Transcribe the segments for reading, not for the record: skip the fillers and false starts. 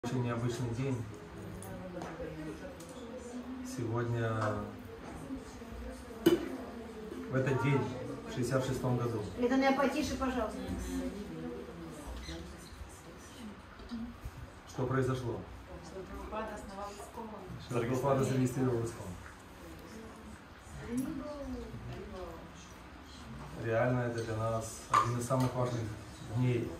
Очень необычный день. Сегодня, в этот день, в 66-м году. Литания, потише, пожалуйста. Что произошло? Что Прабхупада основал Искон. Что Прабхупада зарегистрировал Искон. Реально это для нас один из самых важных дней.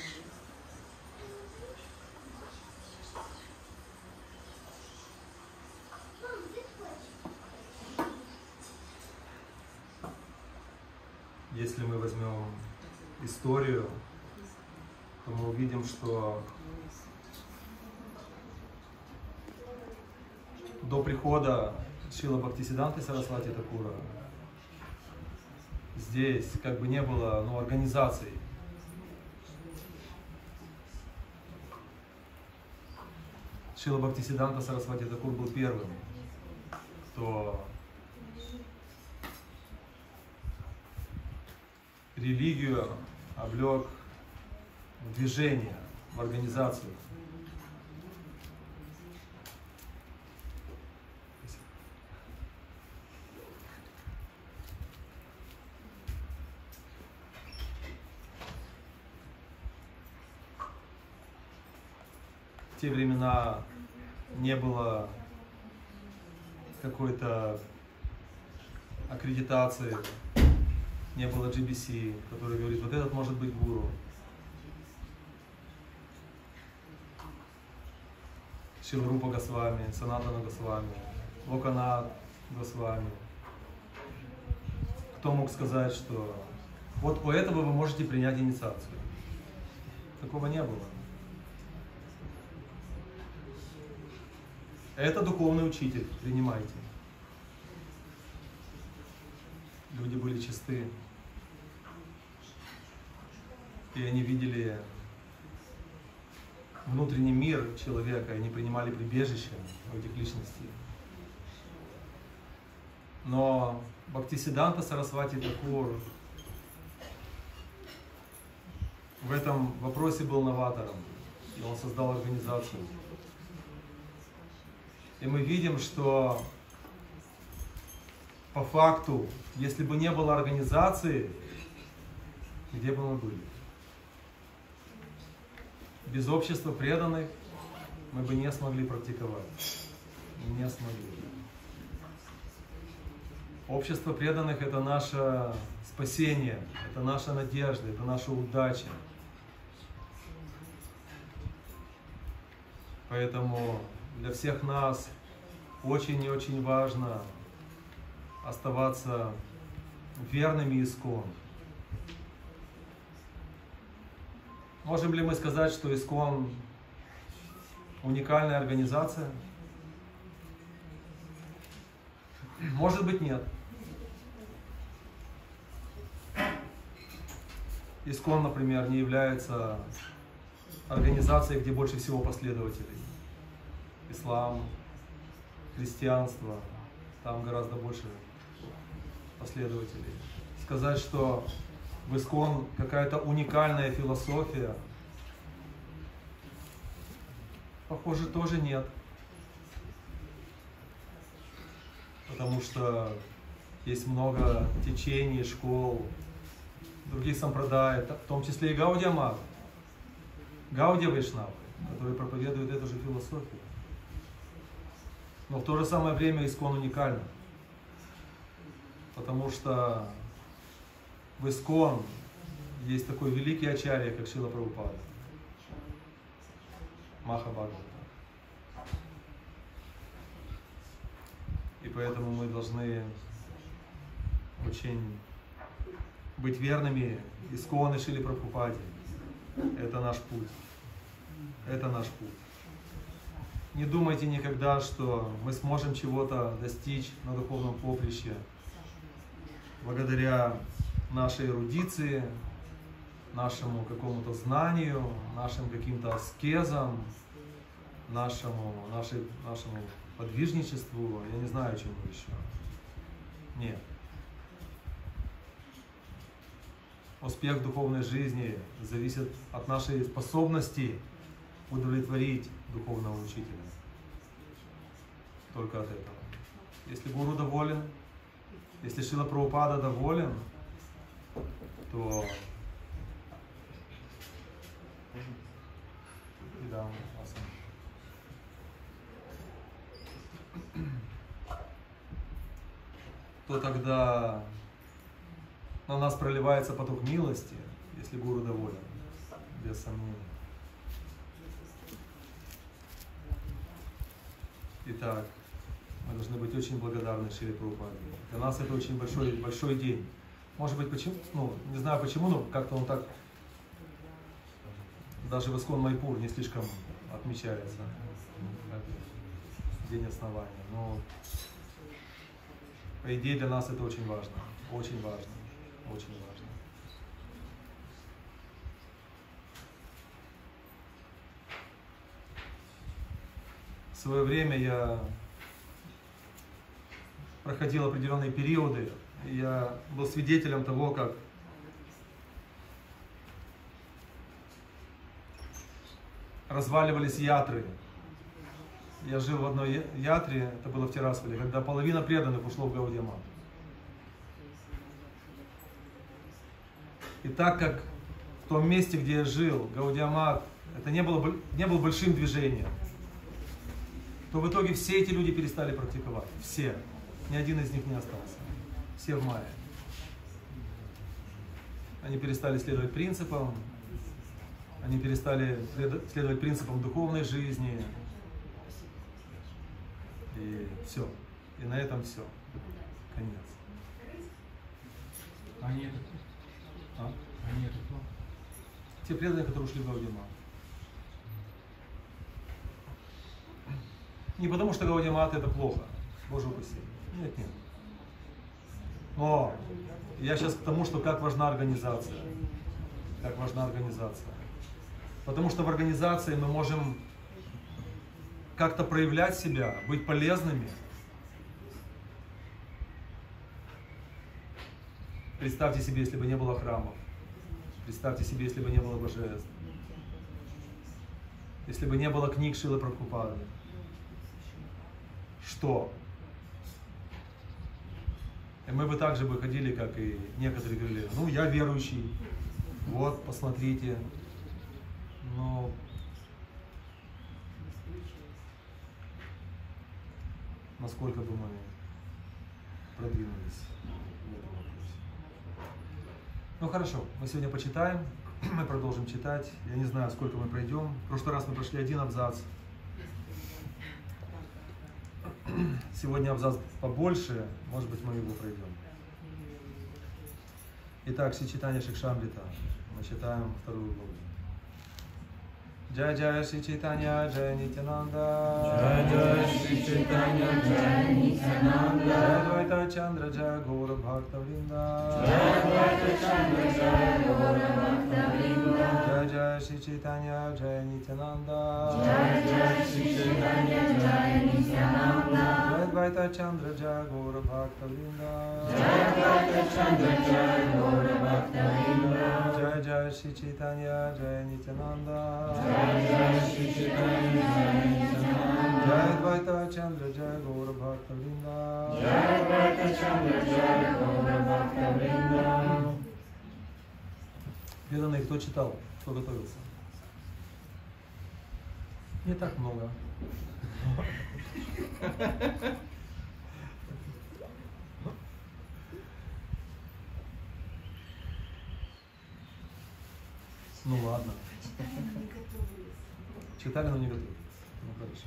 Если мы возьмем историю, то мы увидим, что до прихода Шрила Бхактисиддханты Сарасвати Такура здесь как бы не было организаций. Шрила Бхактисиддханта Сарасвати Такур был первым, кто религию облег в движение, в организацию. В те времена не было какой-то аккредитации, не было GBC, который говорит, вот этот может быть гуру. Шрила Рупа Госвами, Санатана Госвами, Локанат Госвами. Кто мог сказать, что вот у этого вы можете принять инициацию? Такого не было. Это духовный учитель, принимайте. Люди были чисты. И они видели внутренний мир человека, и они принимали прибежище у этих личностей. Но Бхактисиддханта Сарасвати Такур в этом вопросе был новатором, и он создал организацию. И мы видим, что по факту, если бы не было организации, где бы мы были? Без общества преданных мы бы не смогли практиковать. Не смогли. Общество преданных — это наше спасение, это наша надежда, это наша удача. Поэтому для всех нас очень и очень важно оставаться верными Искон. Можем ли мы сказать, что Искон уникальная организация? Может быть, нет. Искон, например, не является организацией, где больше всего последователей. Ислам, христианство, там гораздо больше последователей. Сказать, что в Искон какая-то уникальная философия, похоже, тоже нет. Потому что есть много течений, школ, других сампрадай, в том числе и Гаудия Мат, Гаудия Вайшнавы, которые проповедуют эту же философию. Но в то же самое время Искон уникальна. Потому что в Искон есть такой великий ачарья, как Шрила Прабхупада, Махабхагавата. И поэтому мы должны очень быть верными Искон и Шриле Прабхупаде. Это наш путь. Это наш путь. Не думайте никогда, что мы сможем чего-то достичь на духовном поприще благодаря нашей эрудиции, нашему какому-то знанию, нашим каким-то аскезам, нашему подвижничеству, я не знаю, чему еще. Нет. Успех духовной жизни зависит от нашей способности удовлетворить духовного учителя. Только от этого. Если гуру доволен, если Шрила Прабхупада доволен, то тогда на нас проливается поток милости, если гуру доволен, без сомнения. Итак, мы должны быть очень благодарны Шриле Прабхупаде. Для нас это очень большой день. Может быть, почему, не знаю почему, но как-то он так, даже в Искон Майпур не слишком отмечается, день основания. Но, по идее, для нас это очень важно. Очень важно. Очень важно. В свое время я проходил определенные периоды, и я был свидетелем того, как разваливались ятры. Я жил в одной ятре, это было в Тирасполе, когда половина преданных ушло в Гаудия Мат. И так как в том месте, где я жил, Гаудия Мат, это не было большим движением, то в итоге все эти люди перестали практиковать. Все. Ни один из них не остался. Все в мае. Они перестали следовать принципам, они перестали следовать принципам духовной жизни. И все. И на этом все. Конец. Они это кто? Они это кто? Те преданные, которые ушли в Гаудия Мат. Не потому, что Гаудия Мат это плохо. Боже упаси. Нет, нет. Но я сейчас к тому, что как важна организация. Как важна организация. Потому что в организации мы можем как-то проявлять себя, быть полезными. Представьте себе, если бы не было храмов. Представьте себе, если бы не было божеств. Если бы не было книг Шрилы Прабхупады. Что? И мы бы так же бы ходили, как и некоторые говорили, ну я верующий, вот, посмотрите. Но насколько бы мы продвинулись в этом вопросе. Ну хорошо, мы сегодня почитаем, мы продолжим читать. Я не знаю, сколько мы пройдем. В прошлый раз мы прошли один абзац. Сегодня абзац побольше, может быть, мы его пройдем. Итак, Шри Чайтанья Шикшамрита. Мы читаем вторую главу. Джай Джай Шри Чайтанья Джай Нитянанда. Джай Джай Шри Чайтанья Джай Нитянанда. Джай Двайта Чандра Джай Гора Бхакта Вринда. Джай Двайта Чандра Джай Гора Бхакта Вринда. Джай Джай Шри Чайтанья Джай Нитянанда. Джай Джай Шри Чайтанья Джай Нитянанда. Джай Двайта Чандра Джай Гора Бхакта Вринда. Джай Двайта Чандра Джай Гора Бхакта Вринда. Джай Джай Шри Чайтанья Джай Нитянанда. Джай Джай Шри Чайтанья Джай Нитянанда. Джай Двайта Чандра Джай Гора Бхакта Вринда. Джай Двайта Чандра Джай Гора Бхакта Вринда. Преданные, кто читал, кто готовился? Не так много. Ну ладно. Читали, но не готовы. Ну хорошо.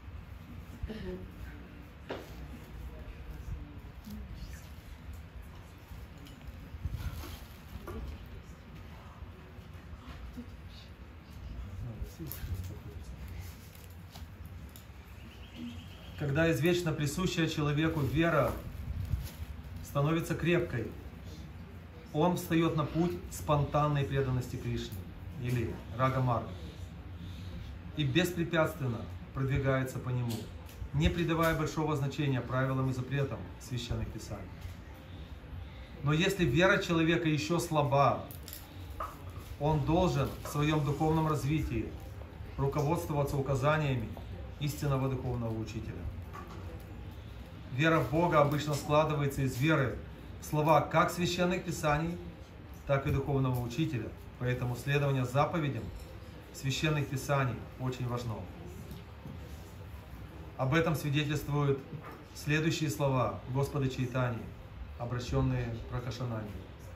Когда извечно присущая человеку вера становится крепкой, он встает на путь спонтанной преданности Кришне, или Рага-марга, и беспрепятственно продвигается по нему, не придавая большого значения правилам и запретам священных писаний. Но если вера человека еще слаба, он должен в своем духовном развитии руководствоваться указаниями истинного духовного учителя. Вера в Бога обычно складывается из веры в слова как священных писаний, так и духовного учителя. Поэтому следование заповедям священных писаний очень важно. Об этом свидетельствуют следующие слова Господа Чайтаньи, обращенные к Пракашананде.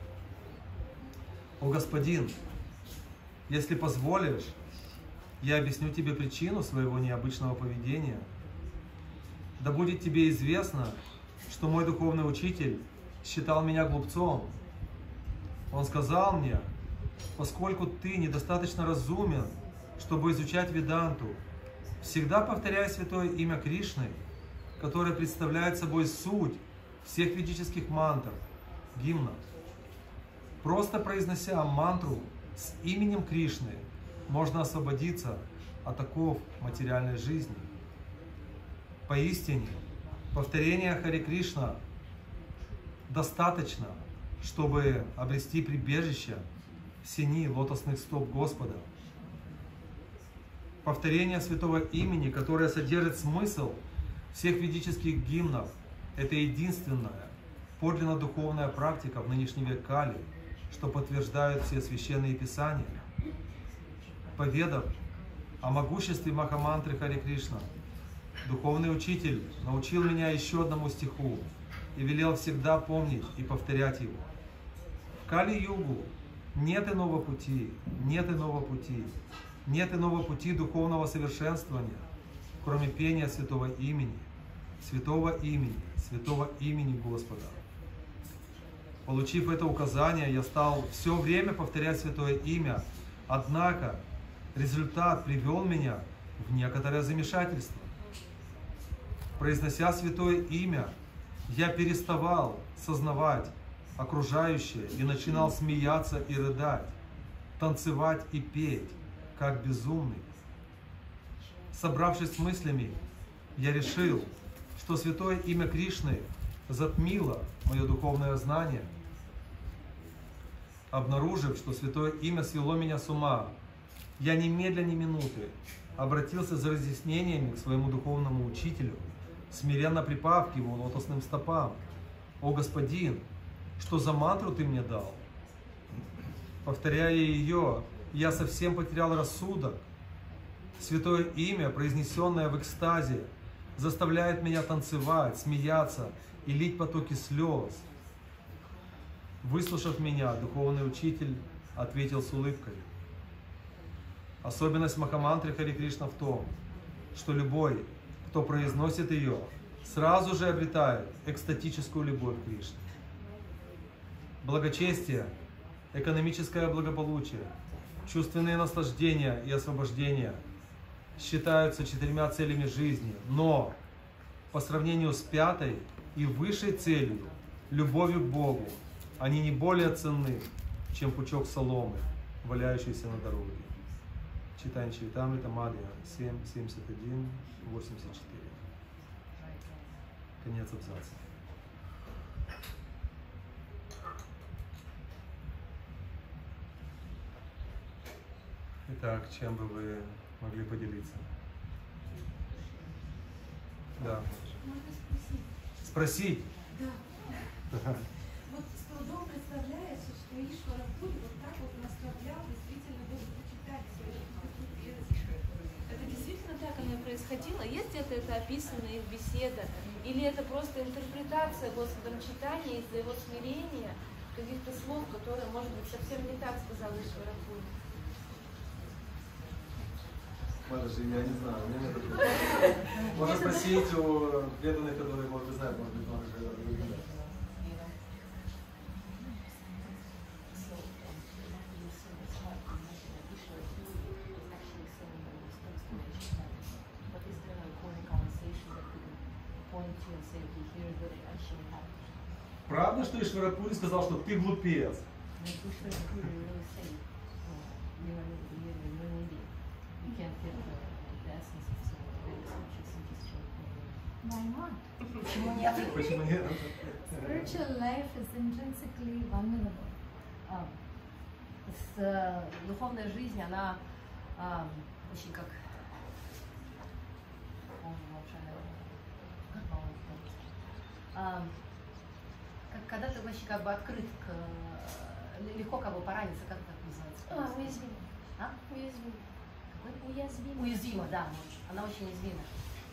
«О Господин, если позволишь, я объясню тебе причину своего необычного поведения. Да будет тебе известно, что мой духовный учитель считал меня глупцом. Он сказал мне: поскольку ты недостаточно разумен, чтобы изучать Веданту, всегда повторяй святое имя Кришны, которое представляет собой суть всех ведических мантр, гимнов. Просто произнося мантру с именем Кришны, можно освободиться от оков материальной жизни. Поистине, повторение Харе Кришна достаточно, чтобы обрести прибежище в сени лотосных стоп Господа. Повторение святого имени, которое содержит смысл всех ведических гимнов, это единственная подлинно духовная практика в нынешний век Кали, что подтверждают все священные писания. Поведав о могуществе Махамантры Харе Кришна, духовный учитель научил меня еще одному стиху и велел всегда помнить и повторять его. В Кали-югу нет иного пути, нет иного пути, нет иного пути духовного совершенствования, кроме пения святого имени, святого имени, святого имени Господа. Получив это указание, я стал все время повторять святое имя, однако результат привел меня в некоторое замешательство. Произнося святое имя, я переставал сознавать окружающее и начинал смеяться и рыдать, танцевать и петь, как безумный. Собравшись с мыслями, я решил, что святое имя Кришны затмило мое духовное знание. Обнаружив, что святое имя свело меня с ума, я немедля ни минуты обратился за разъяснениями к своему духовному учителю, смиренно припав к его лотосным стопам. «О Господин, что за мантру ты мне дал?» Повторяя ее, я совсем потерял рассудок. Святое имя, произнесенное в экстазе, заставляет меня танцевать, смеяться и лить потоки слез. Выслушав меня, духовный учитель ответил с улыбкой: особенность Махамантры Харе Кришна в том, что любой, кто произносит ее, сразу же обретает экстатическую любовь к Кришне. Благочестие, экономическое благополучие, чувственные наслаждения и освобождение считаются 4 целями жизни, но по сравнению с 5-й и высшей целью, любовью к Богу, они не более ценны, чем пучок соломы, валяющийся на дороге. Читание Чайтамрита Мадхья 7, 71, 84. Конец абзаца. Итак, чем бы вы могли поделиться? Да. Можно спросить? Спросить? Да. Вот с трудом представляется, что Ишвара Пури вот так вот наставлял действительно почитать свою верность. Это действительно так оно и происходило? Есть где-то это описано их беседа? Или это просто интерпретация Господом читания из-за его смирения каких-то слов, которые, может быть, совсем не так сказал Ишвара Пури? Даже я не знаю, у меня нет ответа. Можно спросить у преданных, которые, может быть, знают, может быть, он же другим. Правда, что Ишвара Пури сказал, что ты глупец? Why not? Почему нет? Spiritual life is intrinsically vulnerable. Духовная жизнь, она очень как когда ты вообще как бы открыт к легко как бы пораниться, как это называется? Уязвимо. А? Уязвимо. Какой? Уязвимо. Уязвима, да, она очень уязвима.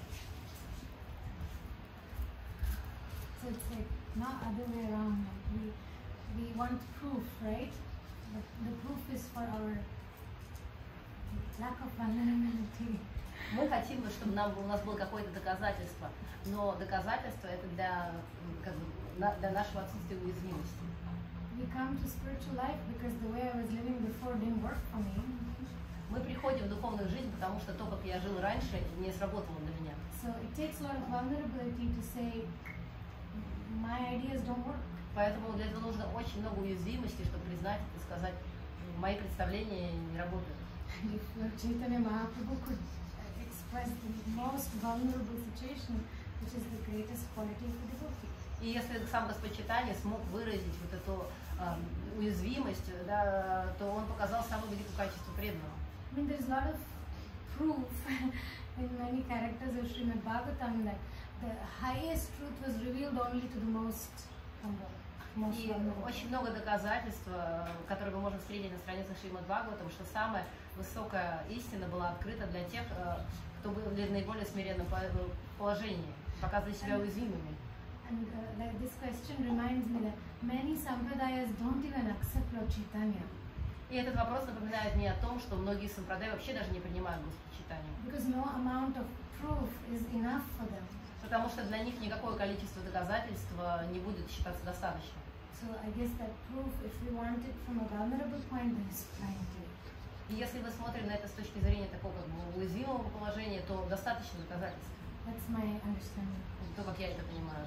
So it's like not other way around. Like we want proof, right? But the proof is for our lack of vulnerability. Мы хотим, чтобы у нас было какое-то доказательство, но доказательство это для нашего отсутствия уязвимости. We come to spiritual life because the way I was living before didn't work for me. Мы приходим в духовную жизнь, потому что то, как я жил раньше, не сработало для меня. So it takes a lot of vulnerability to say my ideas don't work. Поэтому для этого нужно очень много уязвимости, чтобы признать и сказать, мои представления не работают. If Lord Chaitanya Mahaprabhu could express the most vulnerable situation, which is the greatest quality of the devotee. И если сам Господь Чайтанья смог выразить вот эту уязвимость, да, то он показал самое великое качество преданного. I mean, there's a lot of proof in many characters of Srimad Bhagavatam that the highest truth was revealed only to the most humble. И очень много доказательств, которые мы можем встретить на страницах Шримад Бхагаватам, что самая высокая истина была открыта для тех, кто был в наиболее смиренном положении, показывая себя уязвимыми. And like this question reminds me that many sampradayas don't even accept Lord Chaitanya. И этот вопрос напоминает мне о том, что многие сампрадаи вообще даже не принимают Господа Чайтанью. Because no amount of proof is enough for them. Потому что для них никакое количество доказательств не будет считаться достаточным. So I guess that proof, if we want it from a vulnerable point, there is plenty. И если мы смотрим на это с точки зрения такого как бы уязвимого положения, то достаточно доказательств. That's my understanding. То, как я это понимаю.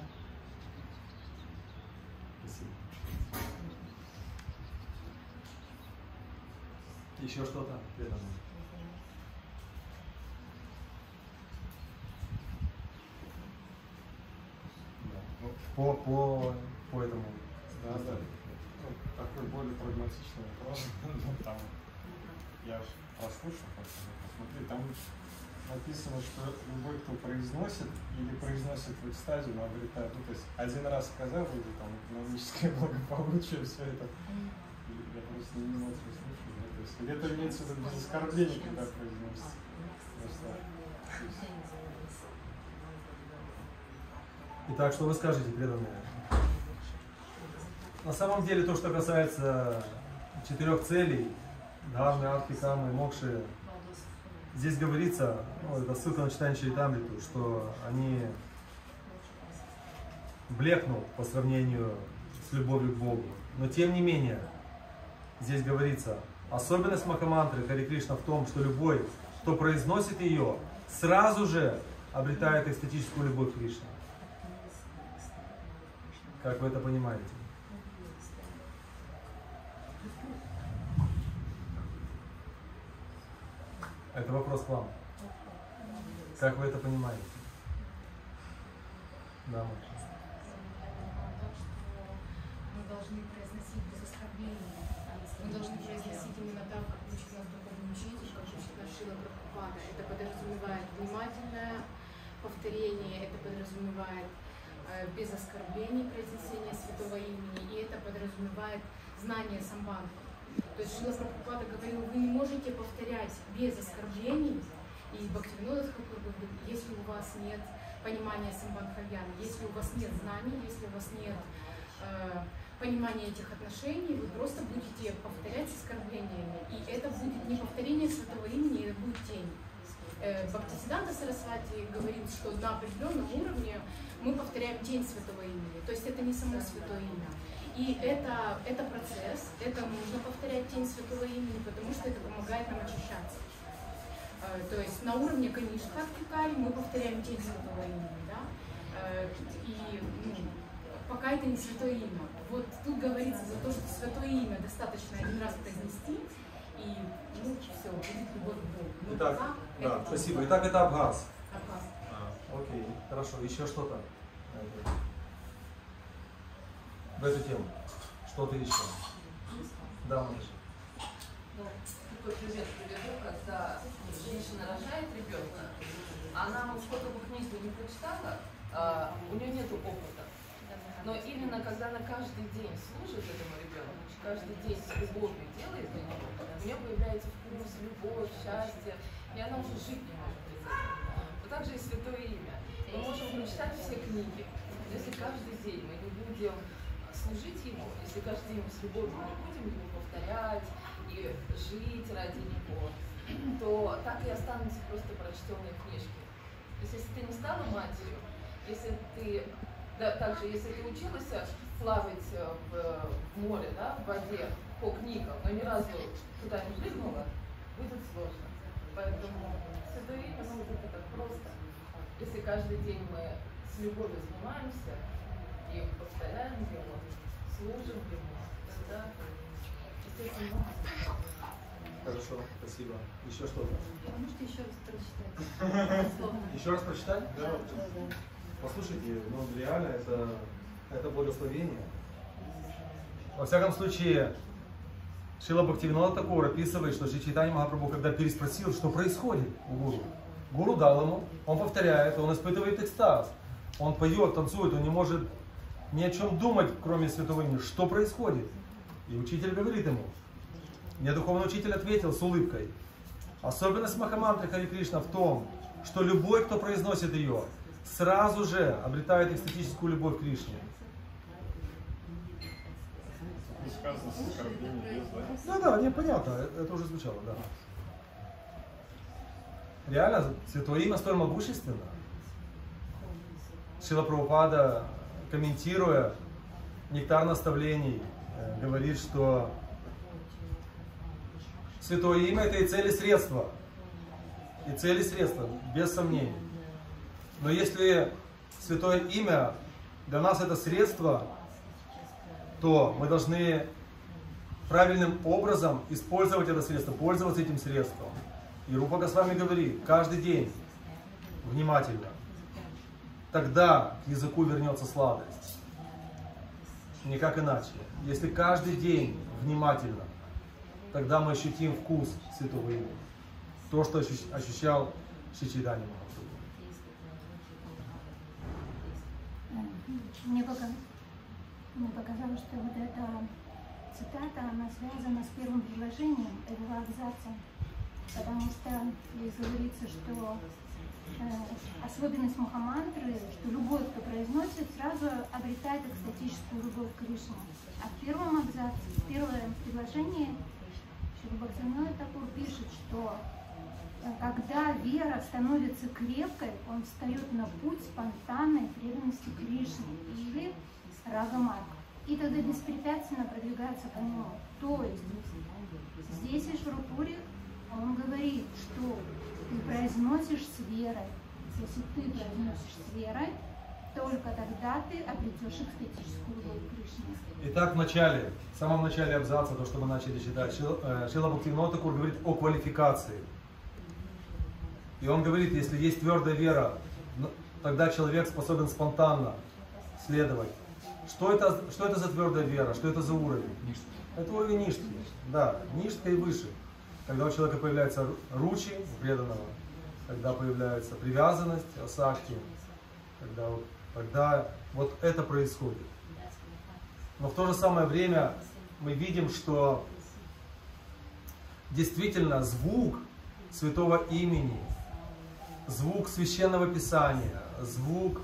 Спасибо. Еще что-то преданное? По этому. Да. Ну, такой более прагматичный вопрос. Там, я прослушал, посмотри, там написано, что любой, кто произносит или произносит в экстазе, он обретает, ну, то есть один раз сказал, вроде там экономическое благополучие, все это. Я просто не могу слушать, да? То есть где-то имеется в виду без оскорбления, когда произносится. Итак, что вы скажете, преданные? На самом деле, то, что касается 4 целей, Дхармы, Артхи, Камы, Мокши, здесь говорится, ну, это ссылка на читание Чаритамриту, что они блекнут по сравнению с любовью к Богу. Но тем не менее, здесь говорится, особенность Махамантры Харе Кришна в том, что любой, кто произносит ее, сразу же обретает эстетическую любовь к Кришне. Как вы это понимаете? Это вопрос к вам. Как вы это понимаете? Да, Маша. Мы должны произносить без оскорбления. Мы должны произносить именно так, как учит нас духовный учитель, как учит нас Шрила Прабхупада. Это подразумевает внимательное повторение, это подразумевает без оскорблений произнесение святого имени, и это подразумевает знание самбандха. То есть Шрила Прабхупада говорил, вы не можете повторять без оскорблений, и Бхактивинода Тхакур говорит, если у вас нет понимания самбандхавьяна, если у вас нет знаний, если у вас нет понимания этих отношений, вы просто будете повторять с оскорблениями, и это будет не повторение святого имени, это будет тень. Бхактисиддханта Сарасвати говорит, что на определенном уровне мы повторяем тень святого имени, то есть это не само святое имя. И это процесс, это нужно повторять тень святого имени, потому что это помогает нам очищаться. То есть на уровне Канишка Артхикари мы повторяем тень святого имени, да? И пока это не святое имя. Вот тут говорится за то, что святое имя достаточно один раз произнести, и все, будет любовь к Богу. Итак, да, спасибо. Итак, это Абхаз. Абхаз. Окей, хорошо. Еще что-то в эту тему? Что-то еще? Да, Маша. Ну, такой пример приведу, когда женщина рожает ребенка, она сколько бы книгу не прочитала, у нее нет опыта. Но именно когда она каждый день служит этому ребенку, каждый день с любовью делает для него, у нее появляется вкус, любовь, счастье, и она уже жить не может без этого. Вот так же и Святое Имя. Мы можем прочитать все книги, но если каждый день мы не будем служить Ему, если каждый день с любовью не будем Его повторять и жить ради Него, то так и останутся просто прочтенные книжки. То есть если ты не стала матерью, если ты также, если ты училась плавать в море, да, в воде, по книгам, но ни разу туда не прыгнула, будет сложно. Поэтому Святое Имя, ну, это так просто. Если каждый день мы с любовью занимаемся и повторяем его, служим ему, тогда, естественно, Хорошо, спасибо. Еще что-то? Можете еще раз прочитать? Еще раз прочитать? Да. Послушайте, ну реально это благословение. Во всяком случае, Шрила Бхактивинода Тхакур описывает, что Шри Чайтанья Махапрабху, когда переспросил, что происходит у гуру, гуру дал ему, он повторяет, он испытывает экстаз, он поет, танцует, он не может ни о чем думать, кроме святого имени. Что происходит? И учитель говорит ему. Мне духовный учитель ответил с улыбкой. Особенность Махамантры Хари Кришна в том, что любой, кто произносит ее, сразу же обретает эстетическую любовь к Кришне. Сказано, с оскорблением без, да? Да, не, понятно, это уже звучало, да. Реально, Святое Имя столь могущественно. Шрила Прабхупада, комментируя нектар наставлений, говорит, что Святое Имя — это и цель, и средство. И цель, и средство, без сомнений. Но если Святое Имя для нас это средство, то мы должны правильным образом использовать это средство, пользоваться этим средством. И Рупа Госвами говорит, каждый день внимательно. Тогда к языку вернется сладость. Никак иначе. Если каждый день внимательно, тогда мы ощутим вкус Святого Имени. То, что ощущал Шри Чайтанья Махапрабху. Мне показалось, что вот эта цитата, она связана с первым предложением этого абзаца, потому что здесь говорится, что особенность Махамантры, что любой, кто произносит, сразу обретает экстатическую любовь к Кришне. А в первом абзаце, в первом предложении, Шрила Бхактивинода Тхакур пишет, что когда вера становится крепкой, он встает на путь спонтанной преданности Кришне или рага-марга, и тогда беспрепятственно продвигается по нему. То есть здесь Ишварапури он говорит, что ты произносишь с верой. Если ты произносишь с верой, только тогда ты обретешь экстатическую любовь к Кришне. Итак, в самом начале абзаца, то, что мы начали читать, Шрила Бхактивинода Тхакур говорит о квалификации. И он говорит, если есть твердая вера, тогда человек способен спонтанно следовать. Что это за твердая вера? Что это за уровень? Это уровень ништхи. Да, ништха и выше. Когда у человека появляется ручи, у преданного, когда появляется привязанность, асакти, когда вот это происходит. Но в то же самое время мы видим, что действительно звук Святого Имени, звук Священного Писания, звук,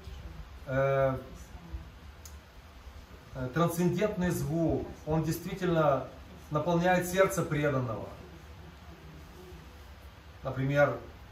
трансцендентный звук, он действительно наполняет сердце преданного. Например,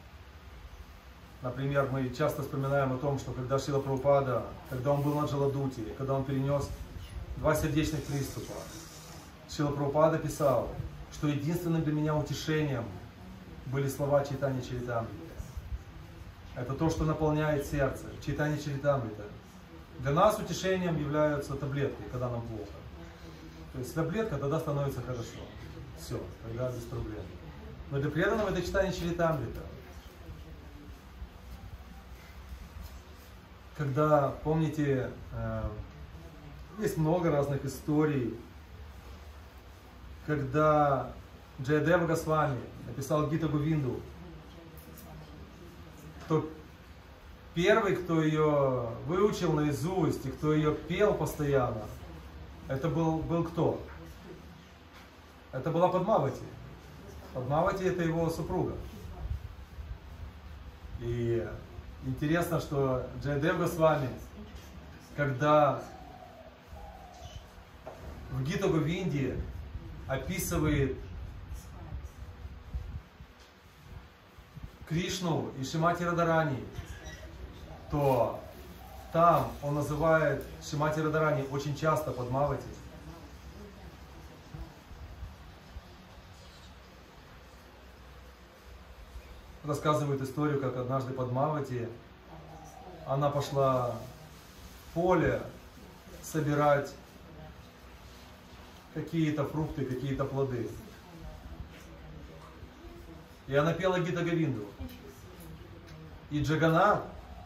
мы часто вспоминаем о том, что когда Шрила Прабхупада, когда он был на Джаладуте, когда он перенес 2 сердечных приступа, Шрила Прабхупада писал, что единственным для меня утешением были слова Чайтанья Чаритамриты. Это то, что наполняет сердце. Чайтанья Чаритамрита. Для нас утешением являются таблетки, когда нам плохо. То есть таблетка, тогда становится хорошо. Все, тогда без проблем. Но для преданного это Чайтанья Чаритамрита. Когда, помните, есть много разных историй, когда Джаядева Госвами написал Гита Говинду, первый, кто ее выучил наизусть и кто ее пел постоянно, это был кто? Это была Падмавати. Падмавати — это его супруга. И интересно, что Джайадев Госвами, когда в Гита-Говинде описывает Кришну и Шримати Радарани, то там он называет Шримати Радарани очень часто Падмавати. Рассказывает историю, как однажды Падмавати, она пошла в поле собирать какие-то фрукты, какие-то плоды. И она пела Гита-Говинду. И Джаганнат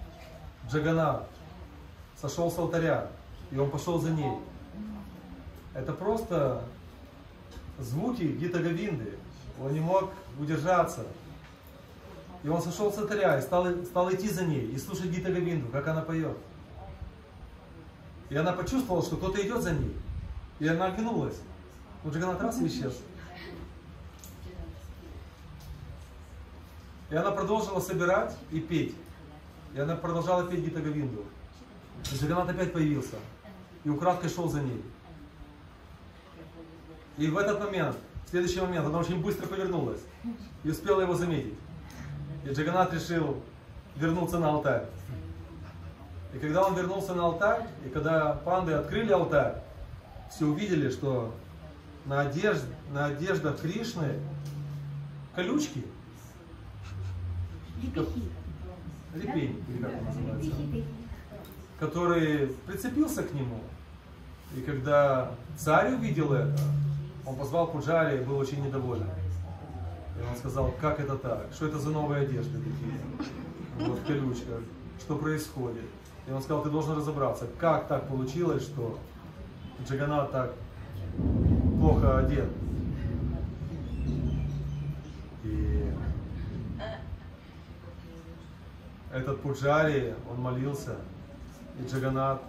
сошел с алтаря, и он пошел за ней. Это просто звуки Гита-Говинды. Он не мог удержаться. И он сошел с алтаря и стал идти за ней и слушать Гита-Говинду, как она поет. И она почувствовала, что кто-то идет за ней. И она оглянулась. Но Джаганнат раз и исчез. И она продолжила собирать и петь. И она продолжала петь Гита-Говинду. И Джаганнат опять появился. И украдкой шел за ней. И в этот момент, в следующий момент, она очень быстро повернулась. И успела его заметить. И Джаганнат решил вернуться на алтарь. И когда он вернулся на алтарь, и когда панды открыли алтарь, все увидели, что на одеждах Кришны колючки. Репей, или как он называется, который прицепился к нему. И когда царь увидел это, он позвал Пуджари и был очень недоволен. И он сказал: как это так? Что это за новые одежды такие? Вот в колючках. Что происходит? И он сказал: ты должен разобраться, как так получилось, что Джаганнат так плохо одет. И этот Пуджари, он молился, и Джаганнат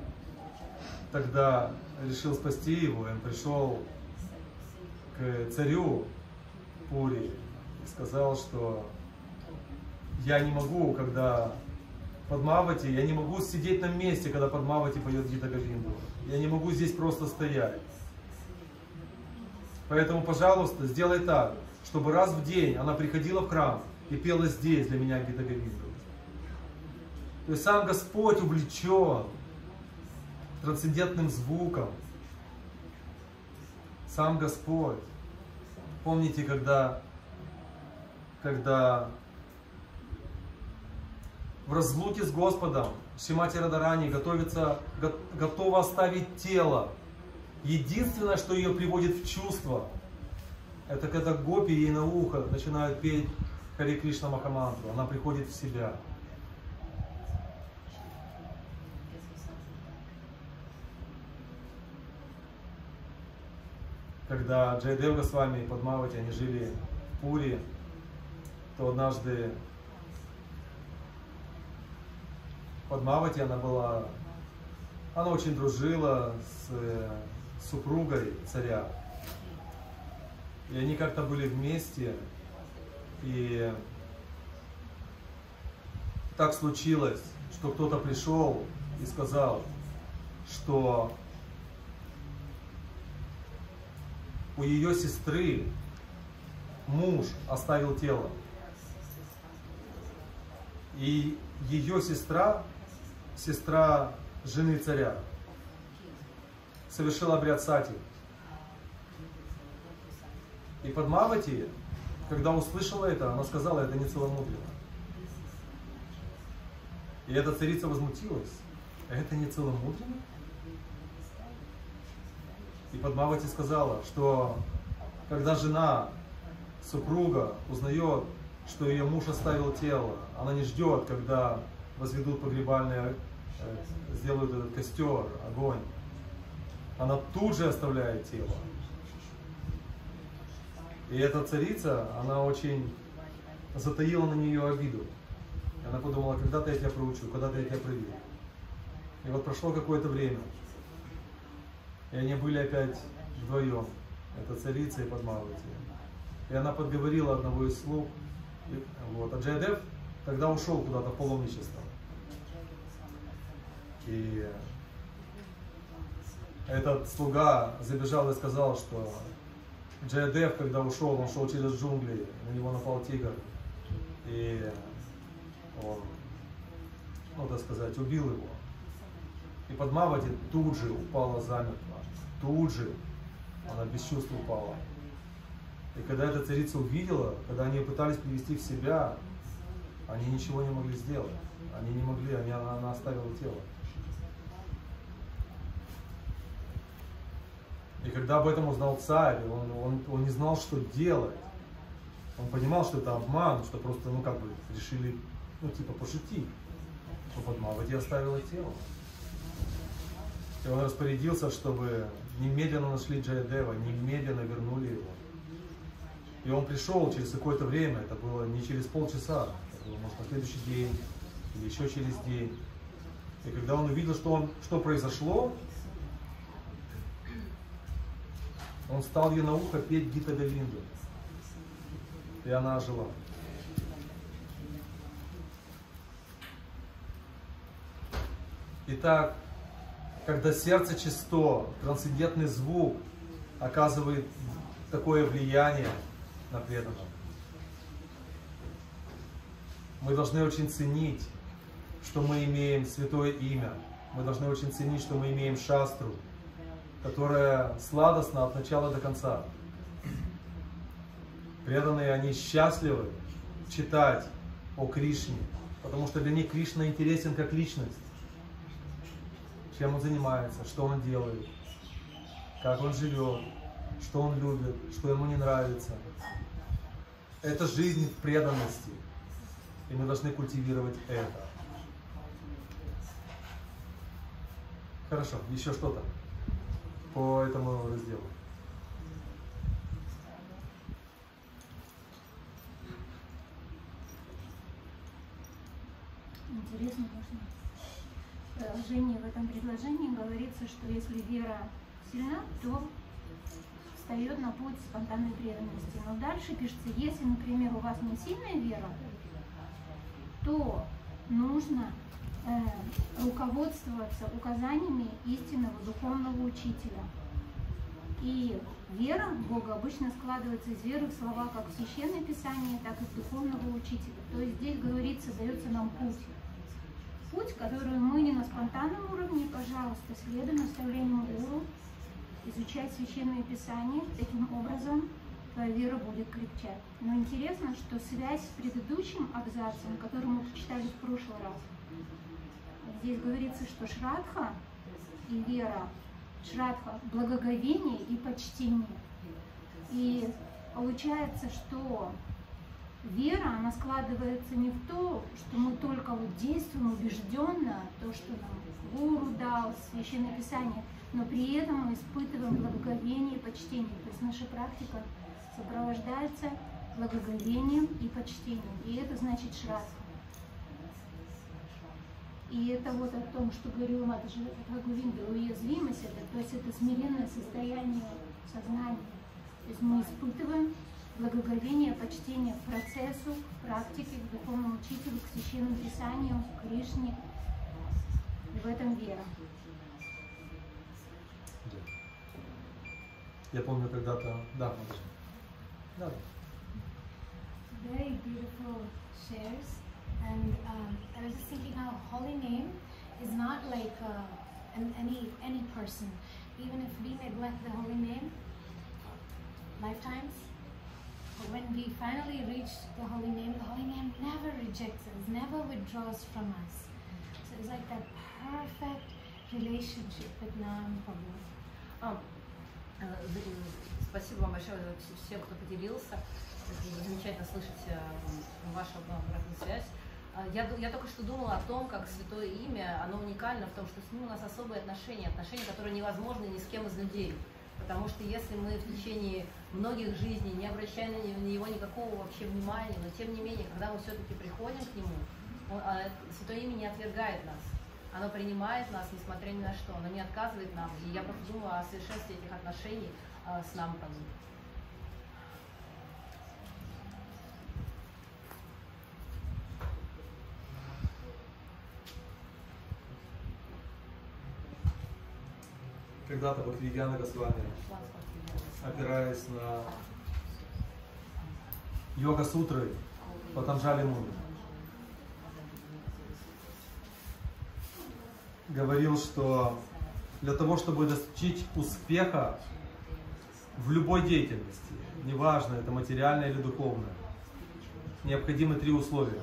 тогда решил спасти его, и он пришел к царю Пури и сказал, что я не могу, когда Падмавати, я не могу сидеть на месте, когда Падмавати поет Гита-Говинду. Я не могу здесь просто стоять. Поэтому, пожалуйста, сделай так, чтобы раз в день она приходила в храм и пела здесь для меня Гита-Говинду. То есть сам Господь увлечен трансцендентным звуком. Сам Господь. Помните, когда в разлуке с Господом Шримати Радарани готова оставить тело. Единственное, что ее приводит в чувство, это когда гопи ей на ухо начинают петь Харе Кришна Махамантру. Она приходит в себя. Когда Джайадев Госвами и Падмавати, они жили в Пури, то однажды Падмавати, она очень дружила с супругой царя. И они как-то были вместе, и так случилось, что кто-то пришел и сказал, что у ее сестры муж оставил тело. И ее сестра жены царя, совершила обряд сати. И Падмавати, когда услышала это, она сказала: это не целомудренно. И эта царица возмутилась: это не целомудренно? И Падмавати сказала, что когда жена, супруга узнает, что ее муж оставил тело, она не ждет, когда возведут погребальный, сделают этот костер, огонь. Она тут же оставляет тело. И эта царица, она очень затаила на нее обиду. Она подумала, когда-то я тебя проучу, когда-то я тебя приведу. И вот прошло какое-то время. И они были опять вдвоем. Это царица и Падмавати. И она подговорила одного из слуг. И, вот. А Джаядев тогда ушел куда-то в паломничество. И этот слуга забежал и сказал, что Джаядев, когда ушел, он шел через джунгли, на него напал тигр. И он, ну так сказать, убил его. И Падмавати тут же упала замертво. Тут же она без чувств упала. И когда эта царица увидела, когда они пытались привести в себя, они ничего не могли сделать. Они не могли, она оставила тело. И когда об этом узнал царь, он не знал, что делать. Он понимал, что это обман, что просто, ну как бы, решили, ну типа пошутить. Но Падмавати оставила тело. И он распорядился, чтобы немедленно нашли Джаядева, немедленно вернули его. И он пришел через какое-то время, это было не через полчаса, это было, может, на следующий день или еще через день. И когда он увидел, что произошло, он стал ей на ухо петь Гита Говинду. И она ожила. Итак, когда сердце чисто, трансцендентный звук оказывает такое влияние на преданного, мы должны очень ценить, что мы имеем святое имя. Мы должны очень ценить, что мы имеем шастру, которая сладостна от начала до конца. Преданные, они счастливы читать о Кришне, потому что для них Кришна интересен как личность. Чем он занимается, что он делает, как он живет, что он любит, что ему не нравится. Это жизнь в преданности, и мы должны культивировать это. Хорошо, еще что-то по этому разделу. Интересно, можно. В продолжении в этом предложении говорится, что если вера сильна, то встает на путь спонтанной преданности. Но дальше пишется, если, например, у вас не сильная вера, то нужно руководствоваться указаниями истинного духовного учителя. И вера в Бога обычно складывается из веры в слова как в Священное Писание, так и в духовного учителя. То есть здесь говорится, дается нам путь. Путь, который мы не на спонтанном уровне, пожалуйста, следуй наставлениям гуру, изучай Священное Писание, таким образом твоя вера будет крепчать. Но интересно, что связь с предыдущим абзацем, который мы прочитали в прошлый раз, здесь говорится, что шрадха и вера, шрадха – благоговение и почтение. И получается, что вера, она складывается не в то, что мы только вот действуем убежденно, то, что нам гуру дал, Священное Писание, но при этом мы испытываем благоговение и почтение. То есть наша практика сопровождается благоговением и почтением. И это значит шрадха. И это вот о том, что говорила Матаджи Говинда, уязвимость, то есть это смиренное состояние сознания. То есть мы испытываем благоговение, почтение к процессу, к практике, к духовному учителю, к Священному Писанию, к Кришне. И в этом вера. Я помню когда-то, да, да. Very beautiful shares. And I was just thinking how holy name is not like any person. Even if we neglect the holy name lifetimes, but when we finally reach the holy name never rejects us, never withdraws from us. So it's like that perfect relationship with Nam Prabhu. Спасибо вам большое всем, кто поделился. Замечательно слышать вашу обратную связь. Я только что думала о том, как святое имя, оно уникально в том, что с ним у нас особые отношения, которые невозможны ни с кем из людей. Потому что если мы в течение многих жизней не обращаем на него никакого вообще внимания, но тем не менее, когда мы все-таки приходим к нему, Святое имя не отвергает нас. Оно принимает нас, несмотря ни на что. Оно не отказывает нам. И я просто думаю о совершенстве этих отношений с Нампрадом. Когда-то Бхактивидьяна Госвами, опираясь на йога-сутры Патанджали Муни, говорил, что для того, чтобы достичь успеха в любой деятельности, неважно, это материальное или духовное, необходимы 3 условия.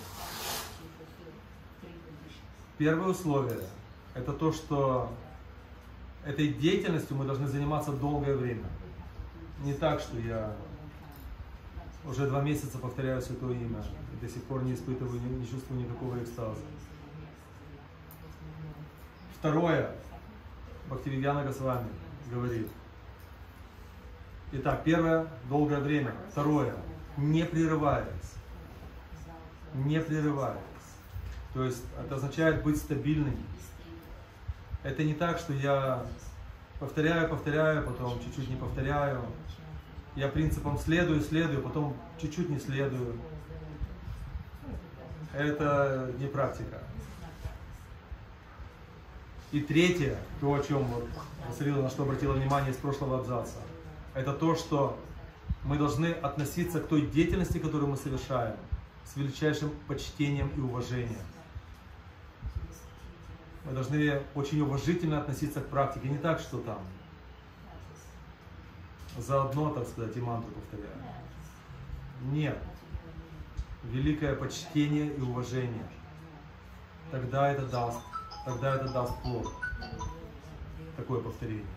Первое условие – это то, что этой деятельностью мы должны заниматься долгое время. Не так, что я уже 2 месяца повторяю Святое имя и до сих пор не испытываю, не чувствую никакого экстаза. Второе, Бхактивидьяна Госвами говорит. Итак, первое – долгое время. Второе – не прерываясь. Не прерываясь. То есть это означает быть стабильным. Это не так, что я повторяю, потом чуть-чуть не повторяю. Я принципам следую, потом чуть-чуть не следую. Это не практика. И третье, то, о чем Василина, на что обратила внимание из прошлого абзаца, это то, что мы должны относиться к той деятельности, которую мы совершаем, с величайшим почтением и уважением. Мы должны очень уважительно относиться к практике. Не так, что там заодно, так сказать, и мантру повторяю. Нет. Великое почтение и уважение. Тогда это даст плод. Такое повторение.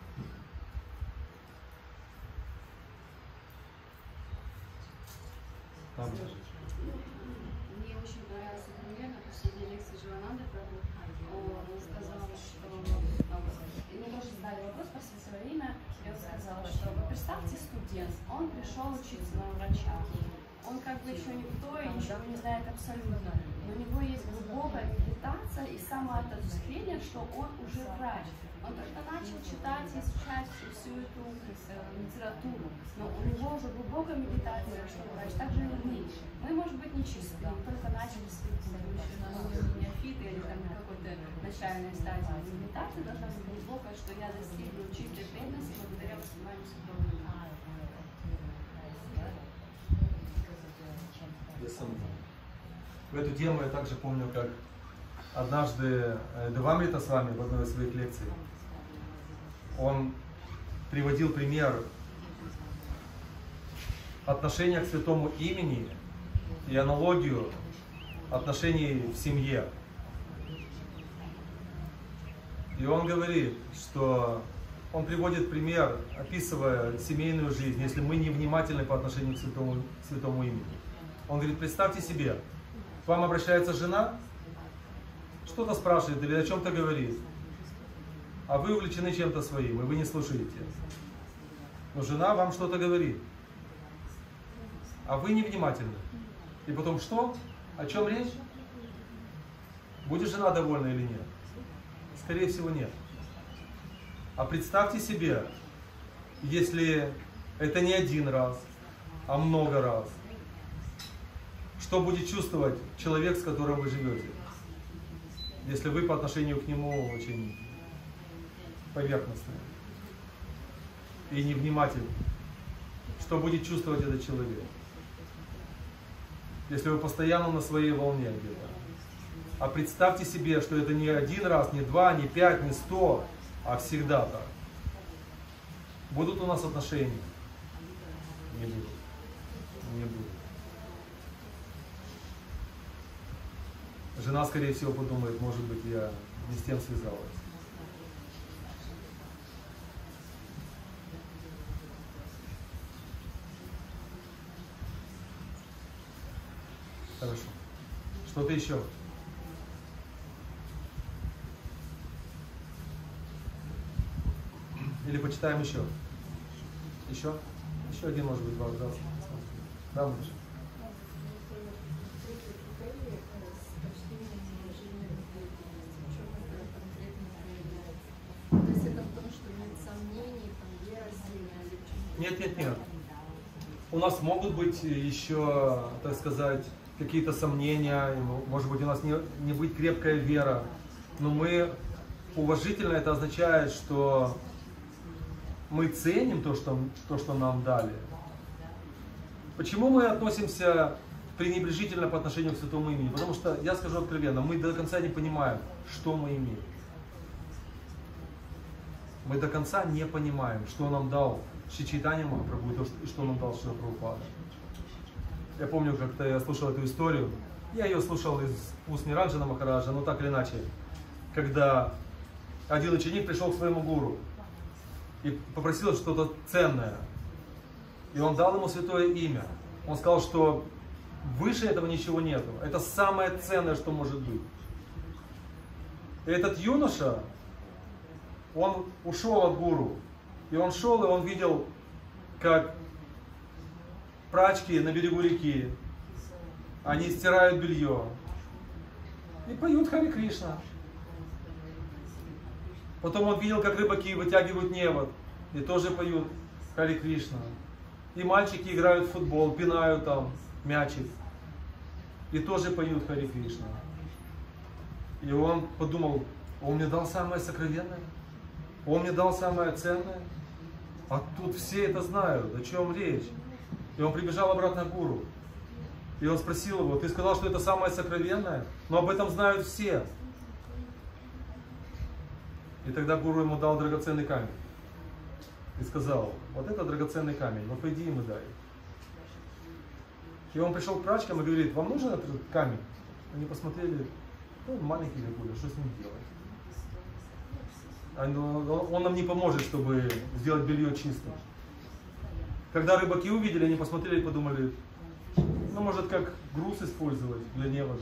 Там. Мне очень понравился пример на последней лекции Живананды Прабху. Он сказал, что ему тоже задали вопрос по свое имя, и он сказал, что вы представьте студент, он пришел учиться на врача. Он как бы еще никто и ничего не знает абсолютно. Но у него есть глубокая медитация и самоотождествление, что он уже врач. Он только начал читать и изучать всю эту литературу. Но у него уже глубокая медитация, что врач. Так же и мы. Мы, может быть, не чистые, мы только начали на уровне неофита или там на какой-то начальной стадии медитации должна быть глубокая, что я достигну чистой преданности благодаря восприниманию святого имени. В эту тему я также помню, как однажды Девамрита с вами в одной из своих лекций, он приводил пример отношения к святому имени и аналогию отношений в семье. И он говорит, что он приводит пример, описывая семейную жизнь, если мы не внимательны по отношению к святому имени. Он говорит, представьте себе, к вам обращается жена, что-то спрашивает или о чем-то говорит, а вы увлечены чем-то своим, и вы не слушаете. Но жена вам что-то говорит, а вы невнимательны. И потом что? О чем речь? Будет жена довольна или нет? Скорее всего, нет. А представьте себе, если это не один раз, а много раз, что будет чувствовать человек, с которым вы живете, если вы по отношению к нему очень поверхностны и невнимательны? Что будет чувствовать этот человек, если вы постоянно на своей волне где-то? А представьте себе, что это не один раз, не 2, не 5, не 100, а всегда так. Будут у нас отношения? Не будут. Не будут. Жена, скорее всего, подумает, может быть, я не с тем связалась. Хорошо. Что-то еще? Или почитаем еще? Еще? Еще один, может быть, вопрос. Да, Маша? Нет. У нас могут быть еще, так сказать, какие-то сомнения, может быть, у нас не быть крепкая вера, но мы уважительно, это означает, что мы ценим то, что нам дали. Почему мы относимся пренебрежительно по отношению к святому имени? Потому что, я скажу откровенно, мы до конца не понимаем, что мы имеем. Мы до конца не понимаем, что нам дал Шри Чайтанья Махапрабху и что нам дал Шрила Прабхупада. Я помню, как-то я слушал эту историю. Я ее слушал из уст Ниранджана Махараджа, но так или иначе. Когда один ученик пришел к своему гуру и попросил что-то ценное. И он дал ему святое имя. Он сказал, что выше этого ничего нету. Это самое ценное, что может быть. И этот юноша, он ушел от гуру. И он шел, и он видел, как прачки на берегу реки, они стирают белье и поют Харе Кришна. Потом он видел, как рыбаки вытягивают невод и тоже поют Харе Кришна. И мальчики играют в футбол, пинают там мячик и тоже поют Харе Кришна. И он подумал, он мне дал самое сокровенное, он мне дал самое ценное. А тут все это знают, о чем речь. И он прибежал обратно к гуру. И он спросил его, ты сказал, что это самое сокровенное, но об этом знают все. И тогда гуру ему дал драгоценный камень. И сказал, вот это драгоценный камень, ну пойди ему дай. И он пришел к прачкам и говорит, вам нужен этот камень? Они посмотрели, ну, маленький какой-то, что с ним делать? Он нам не поможет, чтобы сделать белье чистым. Когда рыбаки увидели, они посмотрели и подумали, ну может как груз использовать для невода.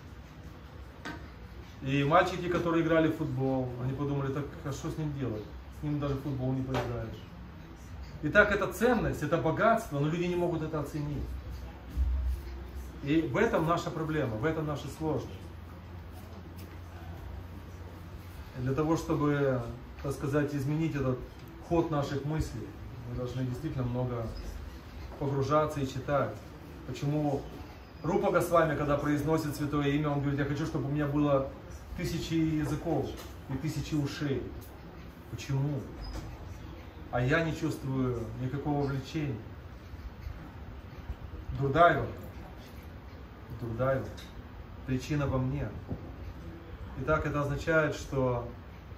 И мальчики, которые играли в футбол, они подумали, так а что с ним делать? С ним даже в футбол не поиграешь. Итак, это ценность, это богатство, но люди не могут это оценить. И в этом наша проблема, в этом наша сложность. И для того, чтобы, так сказать, изменить этот ход наших мыслей, мы должны действительно много погружаться и читать. Почему Рупа Госвами, когда произносит святое имя, он говорит, я хочу, чтобы у меня было 1000 языков и 1000 ушей. Почему? А я не чувствую никакого влечения. Дурдайва. Причина во мне. Итак, это означает, что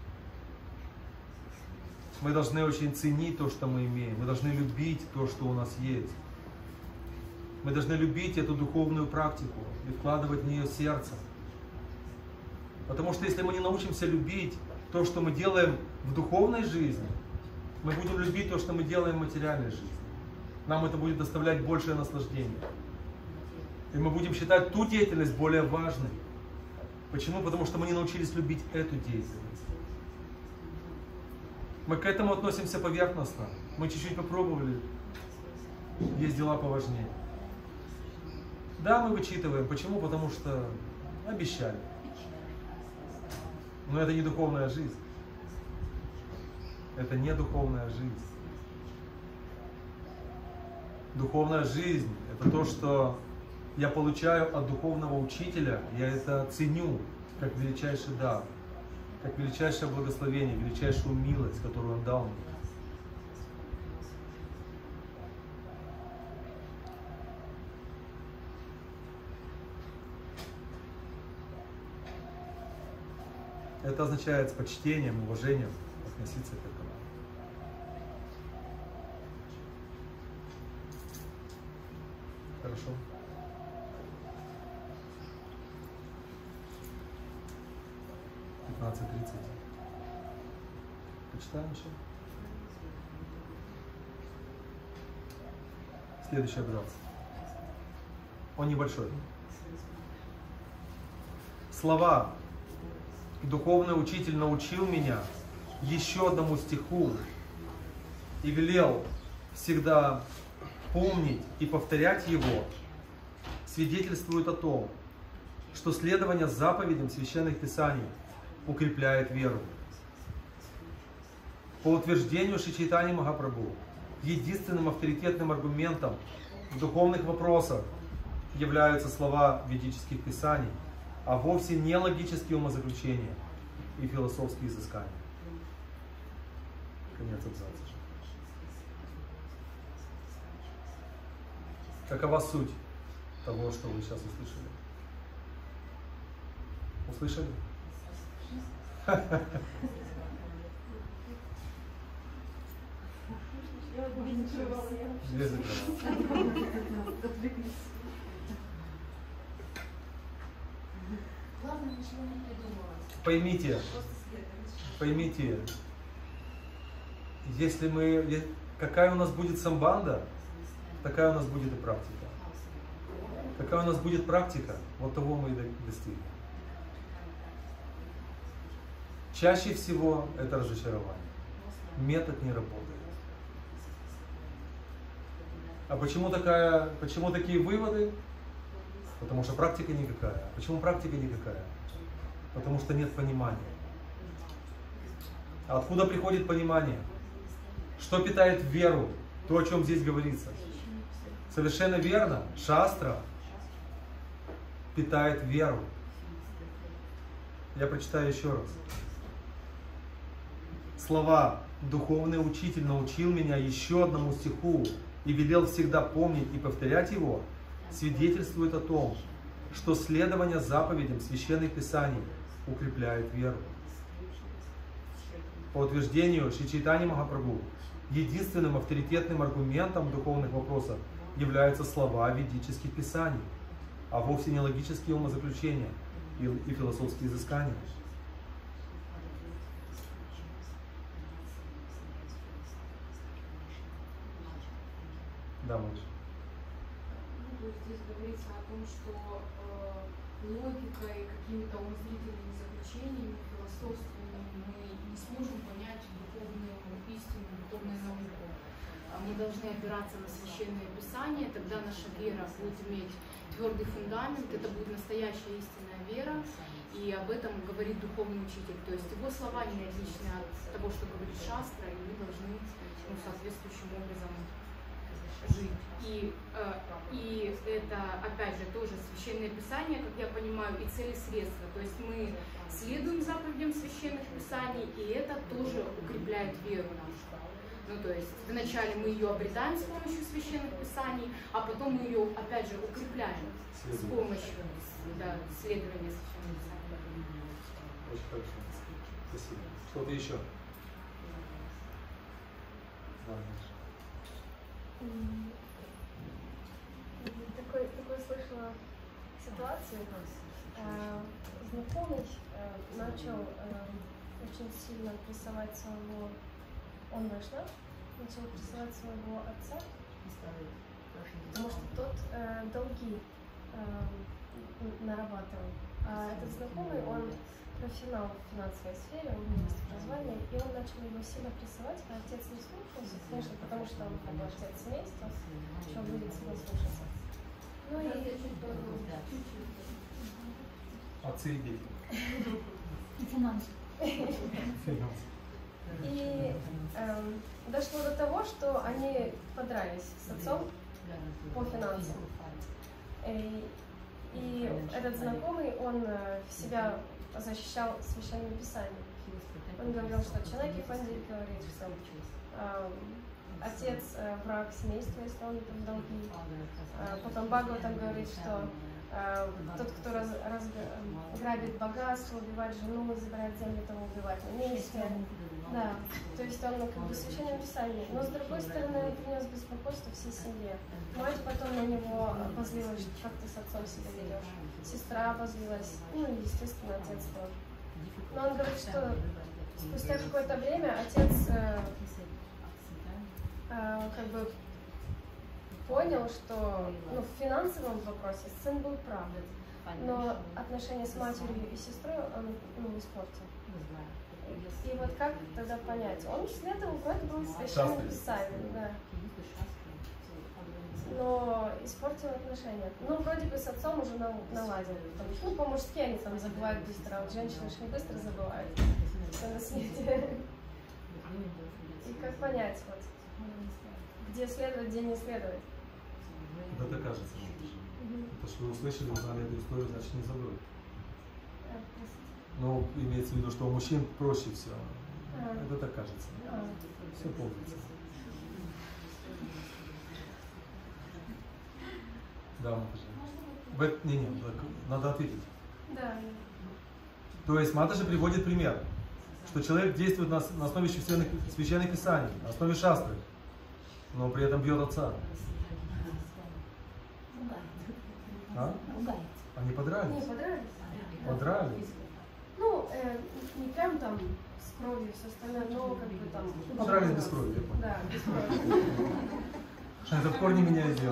мы должны очень ценить то, что мы имеем. Мы должны любить то, что у нас есть. Мы должны любить эту духовную практику и вкладывать в нее сердце. Потому что если мы не научимся любить то, что мы делаем в духовной жизни, мы будем любить то, что мы делаем в материальной жизни. Нам это будет доставлять большее наслаждение. И мы будем считать ту деятельность более важной. Почему? Потому что мы не научились любить эту деятельность. Мы к этому относимся поверхностно. Мы чуть-чуть попробовали. Есть дела поважнее. Да, мы вычитываем. Почему? Потому что обещали. Но это не духовная жизнь. Это не духовная жизнь. Духовная жизнь – это то, что я получаю от духовного учителя, я это ценю как величайший дар, как величайшее благословение, величайшую милость, которую он дал мне. Это означает с почтением, уважением относиться к этому. Хорошо. — 15:30. Почитаем еще. Следующий абзац. Он небольшой. Слова «Духовный учитель научил меня» еще одному стиху и велел всегда помнить и повторять его, свидетельствуют о том, что следование заповедям священных писаний укрепляет веру. По утверждению Шри Чайтаньи Махапрабху, единственным авторитетным аргументом в духовных вопросах являются слова ведических писаний, а вовсе не логические умозаключения и философские изыскания. Конец абзаца. Какова суть того, что вы сейчас услышали? Услышали? Поймите, если мы, какая у нас будет самбанда, такая у нас будет и практика. Какая у нас будет практика, вот того мы и достигнем. Чаще всего это разочарование. Метод не работает. А почему такие выводы? Потому что практика никакая. Почему практика никакая? Потому что нет понимания. А откуда приходит понимание? Что питает веру? То, о чем здесь говорится. Совершенно верно. Шастра питает веру. Я прочитаю еще раз. Слова «Духовный учитель научил меня еще одному стиху и велел всегда помнить и повторять его» свидетельствует о том, что следование заповедям Священных Писаний укрепляет веру. По утверждению Шри Чайтаньи Махапрабху, единственным авторитетным аргументом в духовных вопросах являются слова ведических писаний, а вовсе не логические умозаключения и философские изыскания. Да, Маша. Здесь говорится о том, что логикой, какими-то умозрительными заключениями, философствованиями мы не сможем понять духовную истину, духовную науку. Мы должны опираться на священное писание, тогда наша вера будет иметь твердый фундамент, это будет настоящая истинная вера, и об этом говорит духовный учитель. То есть его слова не отличны от того, что говорит шастра, и мы должны соответствующим образом жить. И это, опять же, тоже священное писание, как я понимаю, и цели средства. То есть мы следуем заповедям священных писаний, и это тоже укрепляет веру нашу. Ну, то есть вначале мы ее обретаем с помощью священных писаний, а потом мы ее, опять же, укрепляем с помощью следования священных писаний. Очень хорошо. Спасибо. Что-то еще? Да, Такой слышала ситуацию. Знакомый начал очень сильно прессовать своего, он вайшнав, начал прессовать своего отца, потому что тот долги нарабатывал. А этот знакомый, он профессионал в финансовой сфере, у него есть образование, и он начал его сильно прессовать, а отец не слушался, конечно, потому что он как бы отец семейства, что будет сильно слушаться. Ну и отцы и дети. И финансы. И дошло до того, что они подрались с отцом по финансам. И этот знакомый, он себя защищал священным писанием. Он говорил, что Чанаки Пандит говорит, что отец враг семейства, если он в долги. Потом Бхагаватам говорит, что тот, кто грабит богатство, убивает жену, забирает землю, того убивать на месте. Да, то есть он как бы в священном писании. Но с другой стороны, принес беспокойство всей семье. Мать потом на него обозлилась, как ты с отцом себя ведешь. Сестра обозлилась, ну и, естественно, отец тоже. Но он говорит, что спустя какое-то время отец как бы понял, что в финансовом вопросе сын был прав, но отношения с матерью и сестрой он испортил. И вот как тогда понять? Он следовал вроде бы священным писанием, да. Но испортил отношения. Ну, вроде бы с отцом уже наладил. Потому что, по-мужски они там забывают быстро, а вот женщины же не быстро забывают. Все на свете. И как понять, вот? где следовать, где не следовать. Это кажется. Это что вы услышали, узнали эту историю, значит не забыли. Но имеется в виду, что у мужчин проще все. Это так кажется. Все помнится. Да, Матаджи. Не, надо ответить. Да. То есть Матаджи приводит пример, что человек действует на основе священных писаний, на основе шастры, но при этом бьет отца. А? Они подрались? Не, подрались. Подрались. Ну, не прям там с кровью, все остальное, но как бы там... Подрались без крови, я понял. Да, без крови. Это в корне меняет дело.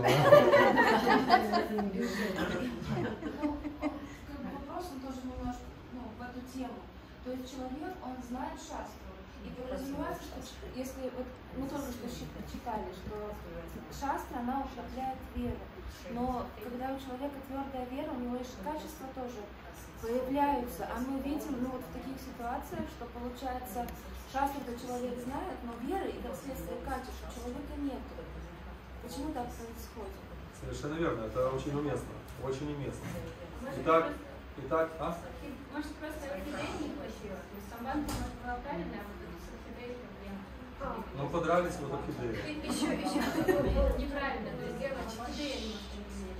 Вопрос он тоже немножко в эту тему. То есть человек, он знает шастру. И подразумевается, что если вот мы только что читали, что шастра, она укрепляет веру. Но когда у человека твердая вера, у него и качества тоже появляются. А мы видим, вот в таких ситуациях, что получается, шастру-то человек знает, но веры и как следствие качеств у человека нет. Почему так происходит? Совершенно верно, это очень уместно. Очень уместно. Итак, Может, просто орхидеи не хватило? То есть самбанка, может, была правильная, а вот это с орхидеей проблема. ну подрались вот орхидеи. Еще неправильно, то есть дело орхидея немножко не влияет.